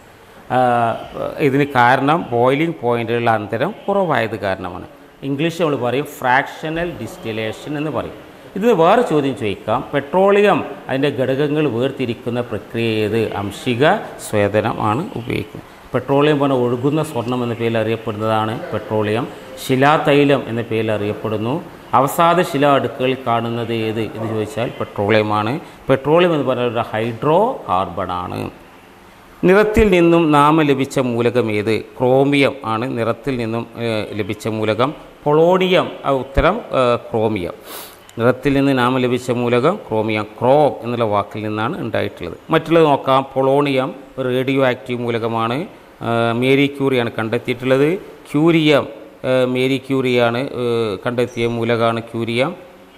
ഇതിന് കാരണം ബോയിലിംഗ് പോയിൻ്റുകളുടെ അന്തരം കുറവായത് കാരണമാണ്. ഇംഗ്ലീഷ് നമ്മൾ പറയും ഫ്രാക്ഷണൽ ഡിസ്റ്റിലേഷൻ എന്ന് പറയും. ഇതിന് വേറെ ചോദ്യം ചോദിക്കാം, പെട്രോളിയം അതിൻ്റെ ഘടകങ്ങൾ വേർതിരിക്കുന്ന പ്രക്രിയ ഏത്? അംശിക സ്വേദനമാണ് ഉപയോഗിക്കുന്നത്. പെട്രോളിയം പോലെ ഒഴുകുന്ന സ്വർണം എന്ന പേരിൽ അറിയപ്പെടുന്നതാണ് പെട്രോളിയം. ശിലാതൈലം എന്ന പേരിൽ അറിയപ്പെടുന്നു. അവസാദ ശില അടുക്കുകളിൽ കാണുന്നത് ഏത് എന്ന് ചോദിച്ചാൽ പെട്രോളിയമാണ്. പെട്രോളിയം എന്ന് പറയുന്നത് ഒരു ഹൈഡ്രോ കാർബണാണ്. നിറത്തിൽ നിന്നും നാമം ലഭിച്ച മൂലകം ഏത്? ക്രോമിയം ആണ് നിറത്തിൽ നിന്നും ലഭിച്ച മൂലകം. പൊളോണിയം, ഉത്തരം ക്രോമിയം. നിറത്തിൽ നിന്ന് നാമം ലഭിച്ച മൂലകം ക്രോമിയം. ക്രോം എന്നുള്ള വാക്കിൽ നിന്നാണ് ഉണ്ടായിട്ടുള്ളത്. മറ്റുള്ളത് നോക്കാം. പൊളോണിയം ഒരു റേഡിയോ ആക്റ്റീവ് മൂലകമാണ്. മേരി ക്യൂറിയാണ് കണ്ടെത്തിയിട്ടുള്ളത്. ക്യൂരിയം മേരി ക്യൂറിയാണ് കണ്ടെത്തിയ മൂലകമാണ് ക്യൂരിയം.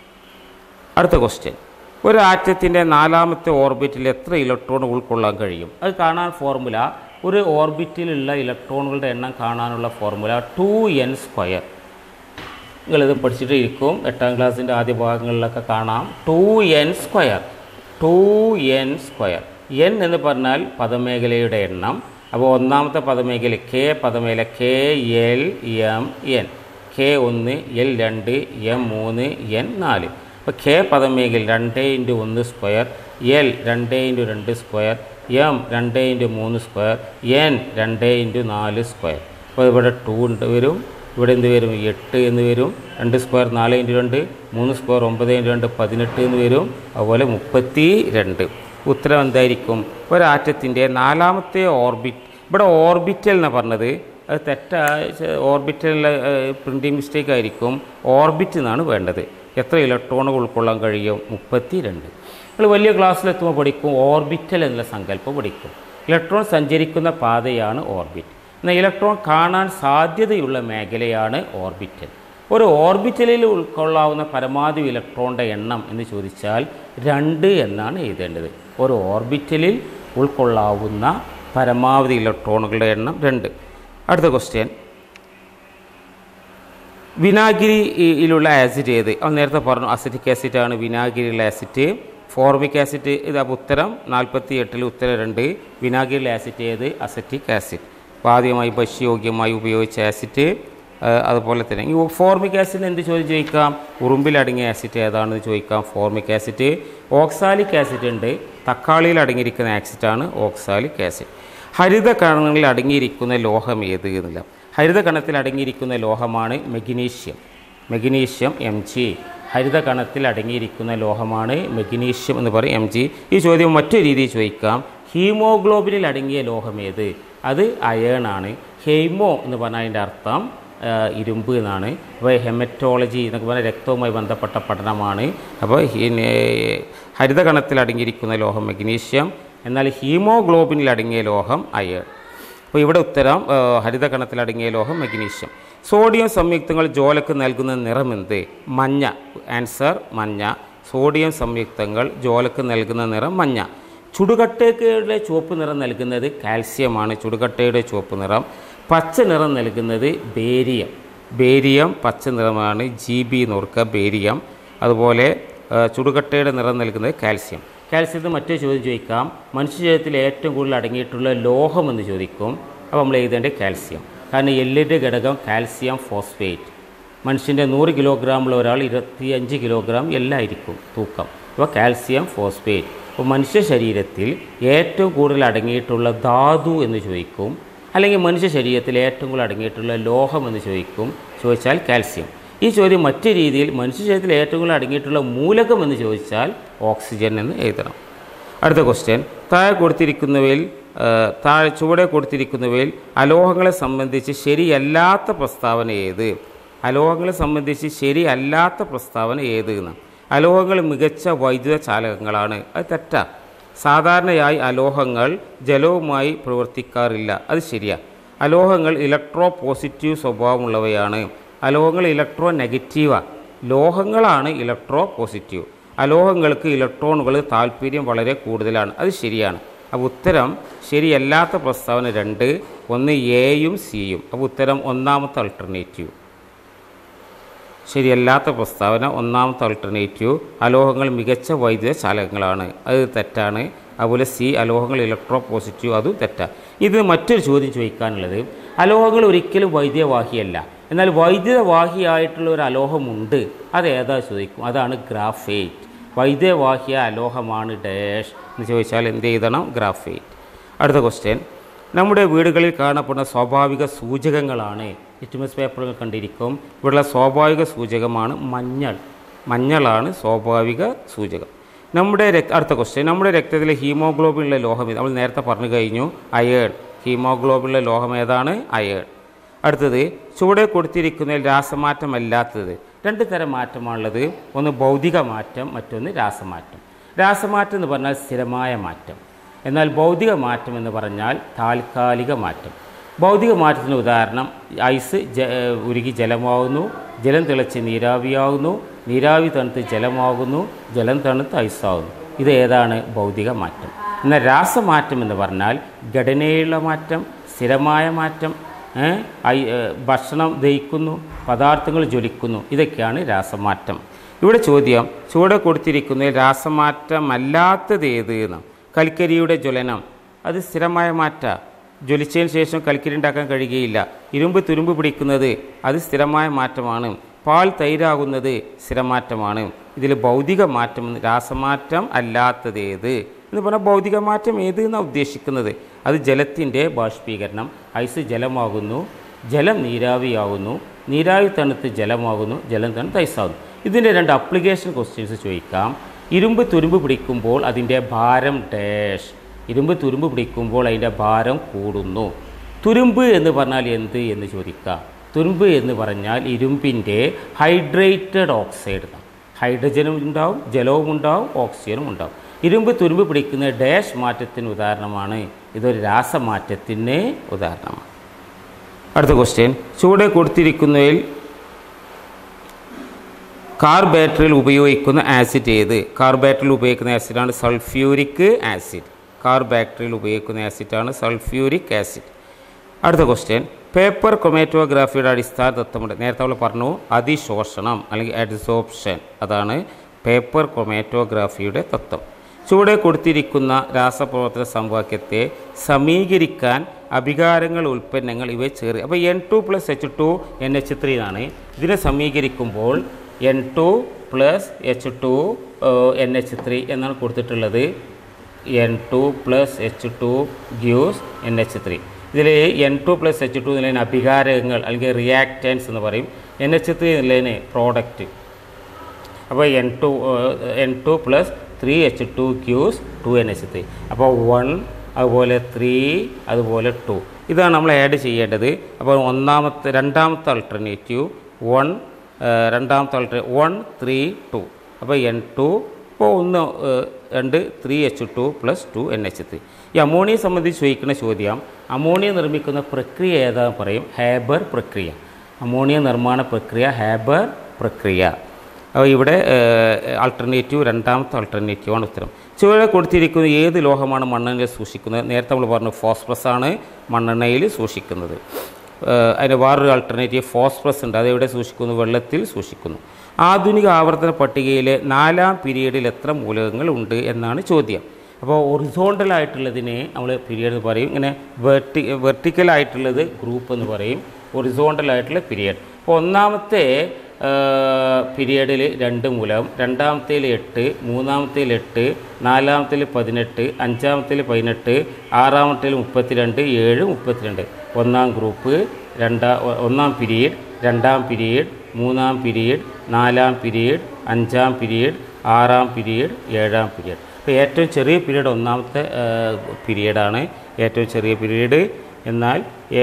അടുത്ത ക്വസ്റ്റ്യൻ, ഒരു ആറ്റത്തിൻ്റെ നാലാമത്തെ ഓർബിറ്റിൽ എത്ര ഇലക്ട്രോൺ ഉൾക്കൊള്ളാൻ കഴിയും? അത് കാണാൻ ഫോർമുല, ഒരു ഓർബിറ്റിലുള്ള ഇലക്ട്രോണുകളുടെ എണ്ണം കാണാനുള്ള ഫോർമുല ടു എൻ സ്ക്വയർ. നിങ്ങളിത് പഠിച്ചിട്ട് ഇരിക്കും, എട്ടാം ക്ലാസ്സിൻ്റെ ആദ്യ ഭാഗങ്ങളിലൊക്കെ കാണാം. Two N square, two N square. N എന്ന് പറഞ്ഞാൽ പദമേഖലയുടെ എണ്ണം. അപ്പോൾ ഒന്നാമത്തെ പദമേഖല കെ പദമേഖല K L M N. K ഒന്ന്, എൽ രണ്ട്, എം മൂന്ന്, എൻ നാല്. അപ്പോൾ കെ പദമേഖല രണ്ട് ഇൻറ്റു ഒന്ന് സ്ക്വയർ, എൽ രണ്ട് ഇൻറ്റു രണ്ട് സ്ക്വയർ, എം രണ്ട് ഇൻറ്റു മൂന്ന് സ്ക്വയർ, എൻ രണ്ട് ഇൻറ്റു നാല് സ്ക്വയർ. അപ്പോൾ ഇവിടെ ടു ഉണ്ട് വരും, ഇവിടെ എന്ത് വരും? എട്ട് എന്ന് വരും. രണ്ട് സ്ക്വയർ നാല് ഇൻറ്റു രണ്ട്, മൂന്ന് സ്ക്വയർ ഒമ്പത് ഇൻറ്റു രണ്ട് പതിനെട്ട് എന്ന് വരും. അതുപോലെ മുപ്പത്തി രണ്ട്. ഉത്തരം എന്തായിരിക്കും? ഒരാറ്റത്തിൻ്റെ നാലാമത്തെ ഓർബിറ്റ്. ഇവിടെ ഓർബിറ്റൽ എന്ന് പറഞ്ഞത് അത് തെറ്റായ ഓർബിറ്റലിലെ പ്രിൻറ്റിംഗ് മിസ്റ്റേക്ക് ആയിരിക്കും. ഓർബിറ്റ് എന്നാണ് വേണ്ടത്. എത്ര ഇലക്ട്രോണുകൾ ഉൾക്കൊള്ളാൻ കഴിയും? മുപ്പത്തി രണ്ട്. നിങ്ങൾ വലിയ ക്ലാസ്സിലെത്തുമ്പോൾ പഠിക്കും ഓർബിറ്റൽ എന്നുള്ള സങ്കല്പം പഠിക്കും. ഇലക്ട്രോൺ സഞ്ചരിക്കുന്ന പാതയാണ് ഓർബിറ്റ്. എന്നാൽ ഇലക്ട്രോൺ കാണാൻ സാധ്യതയുള്ള മേഖലയാണ് ഓർബിറ്റൽ. ഒരു ഓർബിറ്റലിൽ ഉൾക്കൊള്ളാവുന്ന പരമാവധി ഇലക്ട്രോണിൻ്റെ എണ്ണം എന്ന് ചോദിച്ചാൽ രണ്ട് എന്നാണ് എഴുതേണ്ടത്. ഒരു ഓർബിറ്റലിൽ ഉൾക്കൊള്ളാവുന്ന പരമാവധി ഇലക്ട്രോണുകളുടെ എണ്ണം രണ്ട്. അടുത്ത ക്വസ്റ്റ്യൻ, വിനാഗിരിയിലുള്ള ആസിഡ് ഏത്? അത് നേരത്തെ പറഞ്ഞു അസിറ്റിക് ആസിഡാണ് വിനാഗിരിയിലുള്ള ആസിഡ്. ഫോർമിക് ആസിഡ് ഇത് ഉത്തരം നാൽപ്പത്തി എട്ടിൽ ഉത്തരം രണ്ട്. വിനാഗിരിയിലെ ആസിഡ് ഏത്? Acetic acid. അപ്പോൾ ആദ്യമായി ഭക്ഷ്യയോഗ്യമായി ഉപയോഗിച്ച ആസിഡ്. അതുപോലെ തന്നെ ഈ ഫോർമിക് ആസിഡിന് എന്ത് ചോദ്യം ചോദിക്കാം? ഉറുമ്പിലടങ്ങിയ ആസിഡ് ഏതാണെന്ന് ചോദിക്കാം. Formic acid. ഓക്സാലിക് ആസിഡ് ഉണ്ട്, തക്കാളിയിൽ അടങ്ങിയിരിക്കുന്ന ആസിഡാണ് ഓക്സാലിക് ആസിഡ്. ഹരിത കണങ്ങളിൽ അടങ്ങിയിരിക്കുന്ന ലോഹം ഏത് എന്നില്ല. ഹരിത കണത്തിൽ അടങ്ങിയിരിക്കുന്ന ലോഹമാണ് മെഗ്നീഷ്യം. Magnesium M G. ഹരിത കണത്തിൽ അടങ്ങിയിരിക്കുന്ന ലോഹമാണ് മെഗ്നീഷ്യം എന്ന് പറയും, എം ജി. ഈ ചോദ്യം മറ്റൊരു രീതിയിൽ ചോദിക്കാം, ഹീമോഗ്ലോബിനിൽ അടങ്ങിയ ലോഹം ഏത്? അത് അയേൺ ആണ്. ഹെയ്മോ എന്ന് പറഞ്ഞാൽ അതിൻ്റെ അർത്ഥം ഇരുമ്പ് എന്നാണ്. അപ്പോൾ ഹെമറ്റോളജി എന്നൊക്കെ പറഞ്ഞാൽ രക്തവുമായി ബന്ധപ്പെട്ട പഠനമാണ്. അപ്പോൾ ഹരിത കണത്തിൽ അടങ്ങിയിരിക്കുന്ന ലോഹം മെഗ്നീഷ്യം, എന്നാൽ ഹീമോഗ്ലോബിനിൽ അടങ്ങിയ ലോഹം അയേൺ. അപ്പോൾ ഇവിടെ ഉത്തരം ഹരിത കണത്തിൽ അടങ്ങിയ ലോഹം മെഗ്നീഷ്യം. സോഡിയം സംയുക്തങ്ങൾ ജ്വാലക്ക് നൽകുന്ന നിറമെന്ത്? മഞ്ഞ. ആൻസർ മഞ്ഞ. സോഡിയം സംയുക്തങ്ങൾ ജ്വാലക്ക് നൽകുന്ന നിറം മഞ്ഞ. ചുടുകട്ടയുടെ ചുവപ്പ് നിറം നൽകുന്നത് കാൽസ്യമാണ്. ചുടുകട്ടയുടെ ചുവപ്പ് നിറം. പച്ച നിറം നൽകുന്നത് ബേരിയം. ബേരിയം പച്ച നിറമാണ്. ജി ബി എന്ന് ഓർക്കുക, ബേരിയം. അതുപോലെ ചുടുകട്ടയുടെ നിറം നൽകുന്നത് കാൽസ്യം. കാൽസ്യത്തിന് മറ്റൊരു ചോദ്യം ചോദിക്കാം, മനുഷ്യശരീരത്തിൽ ഏറ്റവും കൂടുതൽ അടങ്ങിയിട്ടുള്ള ലോഹം എന്ന് ചോദിക്കും. അപ്പോൾ നമ്മൾ എഴുതേണ്ടത് കാൽസ്യം. കാരണം എല്ലിൻ്റെ ഘടകം കാൽസ്യം ഫോസ്ഫേറ്റ്. മനുഷ്യൻ്റെ നൂറ് കിലോഗ്രാമുള്ള ഒരാൾ ഇരുപത്തിയഞ്ച് കിലോഗ്രാം എല്ലായിരിക്കും തൂക്കം. അപ്പോൾ കാൽസ്യം ഫോസ്ഫേറ്റ്. അപ്പോൾ മനുഷ്യ ശരീരത്തിൽ ഏറ്റവും കൂടുതൽ അടങ്ങിയിട്ടുള്ള ധാതു എന്ന് ചോദിക്കും, അല്ലെങ്കിൽ മനുഷ്യ ശരീരത്തിൽ ഏറ്റവും കൂടുതൽ അടങ്ങിയിട്ടുള്ള ലോഹം എന്ന് ചോദിക്കും. ചോദിച്ചാൽ കാൽസ്യം. ഈ ചോദ്യം മറ്റു രീതിയിൽ മനുഷ്യ ശരീരത്തിൽ ഏറ്റവും കൂടുതൽ അടങ്ങിയിട്ടുള്ള മൂലകം എന്ന് ചോദിച്ചാൽ ഓക്സിജൻ എന്ന് എഴുതണം. അടുത്ത ക്വസ്റ്റ്യൻ, താഴെ കൊടുത്തിരിക്കുന്നവയിൽ താഴെ ചുവടെ കൊടുത്തിരിക്കുന്നവയിൽ അലോഹങ്ങളെ സംബന്ധിച്ച് ശരിയല്ലാത്ത പ്രസ്താവന ഏത്? അലോഹങ്ങളെ സംബന്ധിച്ച് ശരിയല്ലാത്ത പ്രസ്താവന ഏത് എന്ന്. അലോഹങ്ങൾ മികച്ച വൈദ്യുത ചാലകങ്ങളാണ്. അത് തെറ്റാ. സാധാരണയായി അലോഹങ്ങൾ ജലവുമായി പ്രവർത്തിക്കാറില്ല. അത് ശരിയാണ്. അലോഹങ്ങൾ ഇലക്ട്രോ പോസിറ്റീവ് സ്വഭാവമുള്ളവയാണ്. അലോഹങ്ങൾ ഇലക്ട്രോ നെഗറ്റീവാണ്. ലോഹങ്ങളാണ് ഇലക്ട്രോ പോസിറ്റീവ്. അലോഹങ്ങൾക്ക് ഇലക്ട്രോണുകൾ താല്പര്യം വളരെ കൂടുതലാണ്. അത് ശരിയാണ്. അപ്പോൾ ഉത്തരം ശരിയല്ലാത്ത പ്രസ്താവന രണ്ട്, ഒന്ന് എയും സിയും. അപ്പോൾ ഉത്തരം ഒന്നാമത്തെ അൾട്ടർനേറ്റീവ്. ശരിയല്ലാത്ത പ്രസ്താവന ഒന്നാമത്തെ അൾട്ടർനേറ്റീവ് അലോഹങ്ങൾ മികച്ച വൈദ്യുത ചാലകങ്ങളാണ്. അത് തെറ്റാണ്. അതുപോലെ സി അലോഹങ്ങൾ ഇലക്ട്രോ പോസിറ്റീവ്, അതും തെറ്റാണ്. ഇത് മറ്റൊരു ചോദ്യം ചോദിക്കാനുള്ളത്, അലോഹങ്ങൾ ഒരിക്കലും വൈദ്യുതവാഹിയല്ല, എന്നാൽ വൈദ്യുതവാഹിയായിട്ടുള്ള ഒരു അലോഹമുണ്ട്, അത് ഏതാ ചോദിക്കും. അതാണ് ഗ്രാഫൈറ്റ്. വൈദ്യുതവാഹിയ അലോഹമാണ് ഡാഷ് എന്ന് ചോദിച്ചാൽ എന്ത് എഴുതണം? ഗ്രാഫൈറ്റ്. അടുത്ത ക്വസ്റ്റ്യൻ, നമ്മുടെ വീടുകളിൽ കാണപ്പെടുന്ന സ്വാഭാവിക സൂചകങ്ങളാണ്. ലിറ്റ്മസ് പേപ്പറുകൾ കണ്ടിരിക്കും. ഇവിടെയുള്ള സ്വാഭാവിക സൂചകമാണ് മഞ്ഞൾ. മഞ്ഞളാണ് സ്വാഭാവിക സൂചകം. നമ്മുടെ രക്ത അടുത്ത ക്വസ്റ്റ്യൻ, നമ്മുടെ രക്തത്തിലെ ഹീമോഗ്ലോബിനുള്ള ലോഹം ഇത് നമ്മൾ നേരത്തെ പറഞ്ഞു കഴിഞ്ഞു, അയേൺ. ഹീമോഗ്ലോബിനുള്ള ലോഹം ഏതാണ്? അയേൺ. അടുത്തത്, ചുവടെ കൊടുത്തിരിക്കുന്നതിൽ രാസമാറ്റമല്ലാത്തത്. രണ്ട് തരം മാറ്റമാണുള്ളത്. ഒന്ന് ഭൗതിക മാറ്റം, മറ്റൊന്ന് രാസമാറ്റം. രാസമാറ്റം എന്ന് പറഞ്ഞാൽ സ്ഥിരമായ മാറ്റം, എന്നാൽ ഭൗതിക മാറ്റം എന്ന് പറഞ്ഞാൽ താൽക്കാലിക മാറ്റം. ഭൗതിക മാറ്റത്തിന് ഉദാഹരണം, ഐസ് ജ ഉരുകി ജലമാകുന്നു, ജലം തിളച്ച് നീരാവിയാകുന്നു, നീരാവി തണുത്ത് ജലമാകുന്നു, ജലം തണുത്ത് ഐസാകുന്നു. ഇത് ഏതാണ്? ഭൗതിക മാറ്റം. എന്നാൽ രാസമാറ്റം എന്ന് പറഞ്ഞാൽ ഘടനയിലുള്ള മാറ്റം, സ്ഥിരമായ മാറ്റം. ഐ ഭക്ഷണം ദഹിക്കുന്നു, പദാർത്ഥങ്ങൾ ജ്വലിക്കുന്നു, ഇതൊക്കെയാണ് രാസമാറ്റം. ഇവിടെ ചോദ്യം, ചുവടെ കൊടുത്തിരിക്കുന്ന രാസമാറ്റമല്ലാത്തത് ഏത് എന്ന്. കൽക്കരിയുടെ ജ്വലനം, അത് സ്ഥിരമായ മാറ്റം. ജ്വലിച്ചതിന് ശേഷം കൽക്കരി ഉണ്ടാക്കാൻ കഴിയുകയില്ല. ഇരുമ്പ് തുരുമ്പ് പിടിക്കുന്നത്, അത് സ്ഥിരമായ മാറ്റമാണ്. പാൽ തൈരാകുന്നത് സ്ഥിരമാറ്റമാണ്. ഇതിൽ ഭൗതിക മാറ്റം, രാസമാറ്റം അല്ലാത്തത് ഏത് എന്ന് പറഞ്ഞാൽ ഭൗതിക മാറ്റം ഏത് എന്നാണ് ഉദ്ദേശിക്കുന്നത്. അത് ജലത്തിൻ്റെ ബാഷ്പീകരണം. ഐസ് ജലമാകുന്നു, ജലം നീരാവിയാകുന്നു, നീരാവി തണുത്ത് ജലമാകുന്നു, ജലം തണുത്ത് ഐസാകുന്നു. ഇതിൻ്റെ രണ്ട് അപ്ലിക്കേഷൻ ക്വസ്റ്റ്യൻസ് ചോദിക്കാം. ഇരുമ്പ് തുരുമ്പ് പിടിക്കുമ്പോൾ അതിൻ്റെ ഭാരം ഡാഷ്. ഇരുമ്പ് തുരുമ്പ് പിടിക്കുമ്പോൾ അതിൻ്റെ ഭാരം കൂടുന്നു. തുരുമ്പ് എന്ന് പറഞ്ഞാൽ എന്ത് എന്ന് ചോദിക്കാം. തുരുമ്പ് എന്ന് പറഞ്ഞാൽ ഇരുമ്പിൻ്റെ ഹൈഡ്രേറ്റഡ് ഓക്സൈഡ്. ഹൈഡ്രജനും ഉണ്ടാവും, ജലവും ഉണ്ടാവും, ഓക്സിജനും ഉണ്ടാവും. ഇരുമ്പ് തുരുമ്പ് പിടിക്കുന്ന ഡാഷ് മാറ്റത്തിന് ഉദാഹരണമാണ്. ഇതൊരു രാസമാറ്റത്തിന് ഉദാഹരണമാണ്. അടുത്ത ക്വസ്റ്റ്യൻ, ചുവടെ കൊടുത്തിരിക്കുന്നതിൽ കാർ ബാറ്ററിയിൽ ഉപയോഗിക്കുന്ന ആസിഡ് ഏത്? കാർ ബാറ്ററിയിൽ ഉപയോഗിക്കുന്ന ആസിഡാണ് സൾഫ്യൂരിക് ആസിഡ്. കാർ ബാറ്ററിയിൽ ഉപയോഗിക്കുന്ന ആസിഡാണ് സൾഫ്യൂരിക് ആസിഡ്. അടുത്ത ക്വസ്റ്റ്യൻ, പേപ്പർ ക്രൊമാറ്റോഗ്രാഫിയുടെ അടിസ്ഥാന തത്വമുണ്ട്. നേരത്തെ നമ്മൾ പറഞ്ഞു അതിശോഷണം അല്ലെങ്കിൽ അഡ്സോർപ്ഷൻ. അതാണ് പേപ്പർ ക്രൊമാറ്റോഗ്രാഫിയുടെ തത്വം. ചുവടെ കൊടുത്തിരിക്കുന്ന രാസപ്രവർത്തന സമവാക്യത്തെ സമീകരിക്കാൻ അഭികാരങ്ങൾ, ഉൽപ്പന്നങ്ങൾ ഇവ ചേർ. അപ്പോൾ N two plus H two N H three എന്നാണ്. ഇതിനെ സമീകരിക്കുമ്പോൾ N two plus H two N H three എന്നാണ് കൊടുത്തിട്ടുള്ളത്. N two plus H two gives N H three. ഇതിൽ N two plus H two എന്നുള്ളതിന് അഭികാരകങ്ങൾ അല്ലെങ്കിൽ റിയാക്റ്റൻസ് എന്ന് പറയും. എൻ എച്ച് ത്രീ എന്നുള്ളതിന് പ്രോഡക്റ്റ്. അപ്പോൾ N two N two plus three H two gives two N H three. അപ്പോൾ വൺ, അതുപോലെ ത്രീ, അതുപോലെ ടു. ഇതാണ് നമ്മൾ ആഡ് ചെയ്യേണ്ടത്. അപ്പോൾ ഒന്നാമത്തെ രണ്ടാമത്തെ അൾട്ടർനേറ്റീവ് വൺ, രണ്ടാമത്തെ അൾട്ടർനേറ്റീവ് വൺ ത്രീ ടു. അപ്പോൾ എൻ ടു, ഇപ്പോൾ ഒന്ന് രണ്ട് three H two plus two N H three. ഈ അമോണിയെ സംബന്ധിച്ച് ചോദിക്കുന്ന ചോദ്യം, അമോണിയ നിർമ്മിക്കുന്ന പ്രക്രിയ ഏതാണെന്ന് പറയും? ഹാബർ പ്രക്രിയ. അമോണിയ നിർമ്മാണ പ്രക്രിയ ഹാബർ പ്രക്രിയ. അപ്പോൾ ഇവിടെ ആൾട്ടർനേറ്റീവ് രണ്ടാമത്തെ ആൾട്ടർനേറ്റീവാണ് ഉത്തരം. ചുവടെ കൊടുത്തിരിക്കുന്ന ഏത് ലോഹമാണ് മണ്ണെണ്ണയിൽ സൂക്ഷിക്കുന്നത്? നേരത്തെ നമ്മൾ പറഞ്ഞു ഫോസ്ഫറസ് ആണ് മണ്ണെണ്ണയിൽ സൂക്ഷിക്കുന്നത്. അതിന് വേറൊരു ആൾട്ടർനേറ്റീവ് ഫോസ്ഫറസ് ഉണ്ട്. അതെവിടെ സൂക്ഷിക്കുന്നു? വെള്ളത്തിൽ സൂക്ഷിക്കുന്നു. ആധുനിക ആവർത്തന പട്ടികയിലെ നാലാം പീരീഡിൽ എത്ര മൂലകങ്ങൾ ഉണ്ട് എന്നാണ് ചോദ്യം. അപ്പോൾ ഒറിസോണ്ടലായിട്ടുള്ളതിനെ നമ്മൾ പീരീഡ് എന്ന് പറയും. ഇങ്ങനെ വെർട്ടി വെർട്ടിക്കലായിട്ടുള്ളത് ഗ്രൂപ്പ് എന്ന് പറയും. ഒറിസോണ്ടലായിട്ടുള്ള പീരീഡ്. അപ്പോൾ ഒന്നാമത്തെ പീരീഡിൽ രണ്ട് മൂലകം, രണ്ടാമത്തേൽ എട്ട്, മൂന്നാമത്തേൽ എട്ട്, നാലാമത്തേൽ പതിനെട്ട്, അഞ്ചാമത്തേൽ പതിനെട്ട്, ആറാമത്തേൽ മുപ്പത്തിരണ്ട്, ഏഴ് മുപ്പത്തിരണ്ട്. ഒന്നാം ഗ്രൂപ്പ്, രണ്ടാം ഒന്നാം പീരീഡ്, രണ്ടാം പീരീഡ്, മൂന്നാം പീരീഡ്, നാലാം പീരീഡ്, അഞ്ചാം പീരീഡ്, ആറാം പീരീഡ്, ഏഴാം പീരീഡ്. അപ്പോൾ ഏറ്റവും ചെറിയ പീരീഡ് ഒന്നാമത്തെ പീരീഡാണ് ഏറ്റവും ചെറിയ പീരീഡ്. എന്നാൽ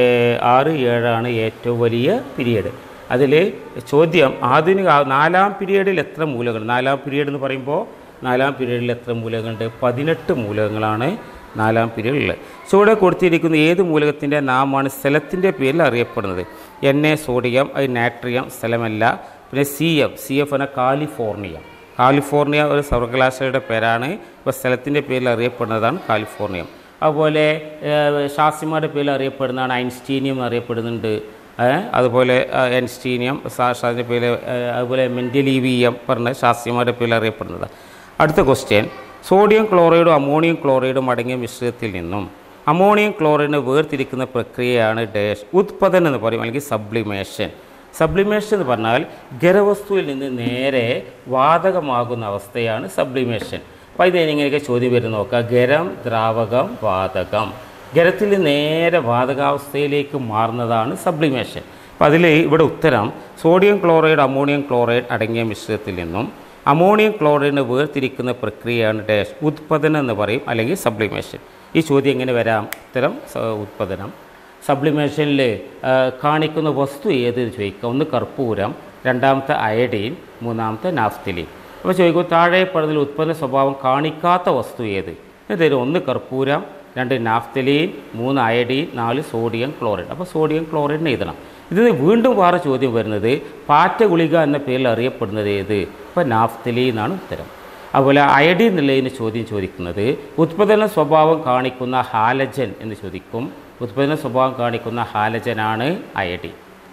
ആറ് ഏഴാണ് ഏറ്റവും വലിയ പീരീഡ്. അതിൽ ചോദ്യം ആധുനിക നാലാം പീരീഡിൽ എത്ര മൂലകങ്ങൾ, നാലാം പീരീഡ് എന്ന് പറയുമ്പോൾ നാലാം പീരീഡിൽ എത്ര മൂലകങ്ങളുണ്ട്? പതിനെട്ട് മൂലകങ്ങളാണ് നാലാം പീരീഡിൽ. ചുവടെ കൊടുത്തിരിക്കുന്ന ഏത് മൂലകത്തിൻ്റെ നാമമാണ് സ്ഥലത്തിൻ്റെ പേരിൽ അറിയപ്പെടുന്നത്? എൻ എ സോഡിയം, അത് നാട്രിയം, സ്ഥലമല്ല. പിന്നെ സി എഫ് സി എഫ് എന്ന കാലിഫോർണിയ. കാലിഫോർണിയ ഒരു സർവകലാശാലയുടെ പേരാണ്. ഇപ്പോൾ സ്ഥലത്തിൻ്റെ പേരിൽ അറിയപ്പെടുന്നതാണ് കാലിഫോർണിയ. അതുപോലെ ശാസ്ത്രജ്ഞന്മാരുടെ പേരിൽ അറിയപ്പെടുന്നതാണ് ഐൻസ്റ്റീനിയം എന്നറിയപ്പെടുന്നുണ്ട്. അതുപോലെ ഐൻസ്റ്റീനിയം ശാസ്ത്രജ്ഞൻ്റെ പേര്. അതുപോലെ മെൻഡലീവിയം പറഞ്ഞ ശാസ്ത്രജ്ഞന്മാരുടെ പേരിൽ അറിയപ്പെടുന്നതാണ്. അടുത്ത ക്വസ്റ്റ്യൻ, സോഡിയം ക്ലോറൈഡും അമോണിയം ക്ലോറൈഡും അടങ്ങിയ മിശ്രിതത്തിൽ നിന്നും അമോണിയം ക്ലോറൈഡിനെ വേർതിരിക്കുന്ന പ്രക്രിയയാണ് ഡാഷ് ഉത്പാദനം എന്ന് പറയും, അല്ലെങ്കിൽ സബ്ലിമേഷൻ. സബ്ലിമേഷൻ എന്ന് പറഞ്ഞാൽ ഖരവസ്തുവിൽ നിന്ന് നേരെ വാതകമാകുന്ന അവസ്ഥയാണ് സബ്ലിമേഷൻ. അപ്പോൾ ഇത് ഇങ്ങനെയൊക്കെ ചോദ്യം വരുന്ന നോക്കുക. ഖരം, ദ്രാവകം, വാതകം. ഖരത്തിൽ നേരെ വാതകാവസ്ഥയിലേക്ക് മാറുന്നതാണ് സബ്ലിമേഷൻ. അപ്പോൾ അതിൽ ഇവിടെ ഉത്തരം സോഡിയം ക്ലോറൈഡ് അമോണിയം ക്ലോറൈഡ് അടങ്ങിയ മിശ്രിതത്തിൽ നിന്നും അമോണിയം ക്ലോറൈഡിനെ വേർതിരിക്കുന്ന പ്രക്രിയയാണ് ഡാഷ് ഉത്പാദനം എന്ന് പറയും, അല്ലെങ്കിൽ സബ്ലിമേഷൻ. ഈ ചോദ്യം എങ്ങനെ വരാം? ഉത്തരം ഉത്പാദനം. സബ്ലിമേഷനിൽ കാണിക്കുന്ന വസ്തു ഏത് ചോദിക്കുക. ഒന്ന് കർപ്പൂരം, രണ്ടാമത്തെ അയഡീൻ, മൂന്നാമത്തെ നാഫ്തലീൻ. അപ്പോൾ ചോദിക്കും താഴെ പറഞ്ഞതിൽ ഉത്പന്ന സ്വഭാവം കാണിക്കാത്ത വസ്തു ഏത്? തരും. ഒന്ന് കർപ്പൂരം, രണ്ട് നാഫ്തലീൻ, മൂന്ന് അയഡീൻ, നാല് സോഡിയം ക്ലോറൈഡ്. അപ്പോൾ സോഡിയം ക്ലോറൈഡിന് എഴുതണം. ഇതിന് വീണ്ടും വേറെ ചോദ്യം വരുന്നത് പാറ്റ ഗുളിക എന്ന പേരിൽ അറിയപ്പെടുന്നത് ഏത്? അപ്പോൾ നാഫ്തലീൻ എന്നാണ് ഉത്തരം. അതുപോലെ അയഡീൻ എന്നുള്ളതിന് ചോദ്യം ചോദിക്കുന്നത് ഉത്പാദന സ്വഭാവം കാണിക്കുന്ന ഹാലജൻ എന്ന് ചോദിക്കും. ഉത്പാദന സ്വഭാവം കാണിക്കുന്ന ഹാലജനാണ് അയഡീൻ.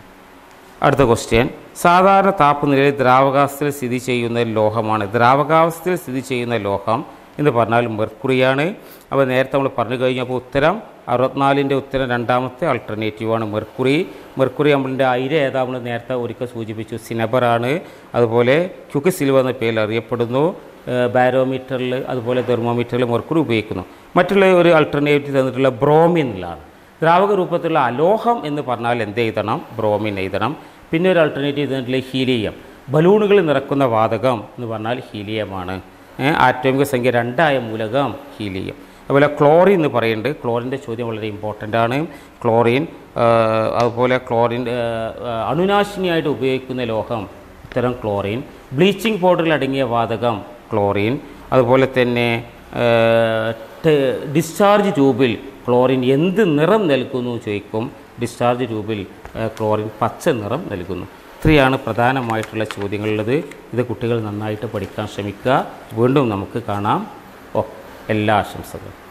അടുത്ത ക്വസ്റ്റ്യൻ, സാധാരണ താപനിലയിൽ ദ്രാവകാവസ്ഥയിൽ സ്ഥിതി ചെയ്യുന്ന ലോഹമാണ്. ദ്രാവകാവസ്ഥയിൽ സ്ഥിതി ചെയ്യുന്ന ലോഹം എന്ന് പറഞ്ഞാൽ മെർക്കുറിയാണ്. അപ്പോൾ നേരത്തെ നമ്മൾ പറഞ്ഞു കഴിഞ്ഞപ്പോൾ ഉത്തരം അറുപത്തിനാലിൻ്റെ ഉത്തരം രണ്ടാമത്തെ ആൾട്ടർനേറ്റീവാണ് മെർക്കുറി. മെർക്കുറി നമ്മളിൻ്റെ അയിര ഏതാ നമ്മൾ നേരത്തെ ഒരിക്കൽ സൂചിപ്പിച്ചു, സിനബറാണ്. അതുപോലെ ക്യുക്ക് സിൽവർ എന്ന പേരിൽ അറിയപ്പെടുന്നു. ബാരോമീറ്ററിൽ അതുപോലെ തെർമോമീറ്ററിൽ മെർക്കുറി ഉപയോഗിക്കുന്നു. മറ്റുള്ള ഒരു ആൾട്ടർനേറ്റീവ് തന്നിട്ടുള്ള ബ്രോമിൻ എന്നുള്ളതാണ്. ദ്രാവക രൂപത്തിലുള്ള അലോഹം എന്ന് പറഞ്ഞാൽ എന്ത് എഴുതണം? ബ്രോമിൻ എഴുതണം. പിന്നെ ഒരു ആൾട്ടർനേറ്റീവ് തന്നിട്ടുള്ള ഹീലിയം. ബലൂണുകളിൽ നിറക്കുന്ന വാതകം എന്ന് പറഞ്ഞാൽ ഹീലിയമാണ്. ആറ്റോമിക സംഖ്യ രണ്ടായ മൂലകം ഹീലിയം. അതുപോലെ ക്ലോറിൻ എന്ന് പറയുന്നുണ്ട്. ക്ലോറിൻ്റെ ചോദ്യം വളരെ ഇമ്പോർട്ടൻ്റ് ആണ്. ക്ലോറിൻ അതുപോലെ ക്ലോറിൻ അണുനാശിനിയായിട്ട് ഉപയോഗിക്കുന്ന ലോഹം, ഉത്തരം ക്ലോറിൻ. ബ്ലീച്ചിങ് പൗഡറിൽ അടങ്ങിയ വാതകം ക്ലോറിൻ. അതുപോലെ തന്നെ ഡിസ്ചാർജ് ട്യൂബിൽ ക്ലോറിൻ എന്ത് നിറം നൽകുന്നു ചോദിക്കും. ഡിസ്ചാർജ് ട്യൂബിൽ ക്ലോറിൻ പച്ച നിറം നൽകുന്നു. ഇത്രയാണ് പ്രധാനമായിട്ടുള്ള ചോദ്യങ്ങളുള്ളത്. ഇത് കുട്ടികൾ നന്നായിട്ട് പഠിക്കാൻ ശ്രമിക്കുക. വീണ്ടും നമുക്ക് കാണാം. ഓ എല്ലാ ആശംസകളും.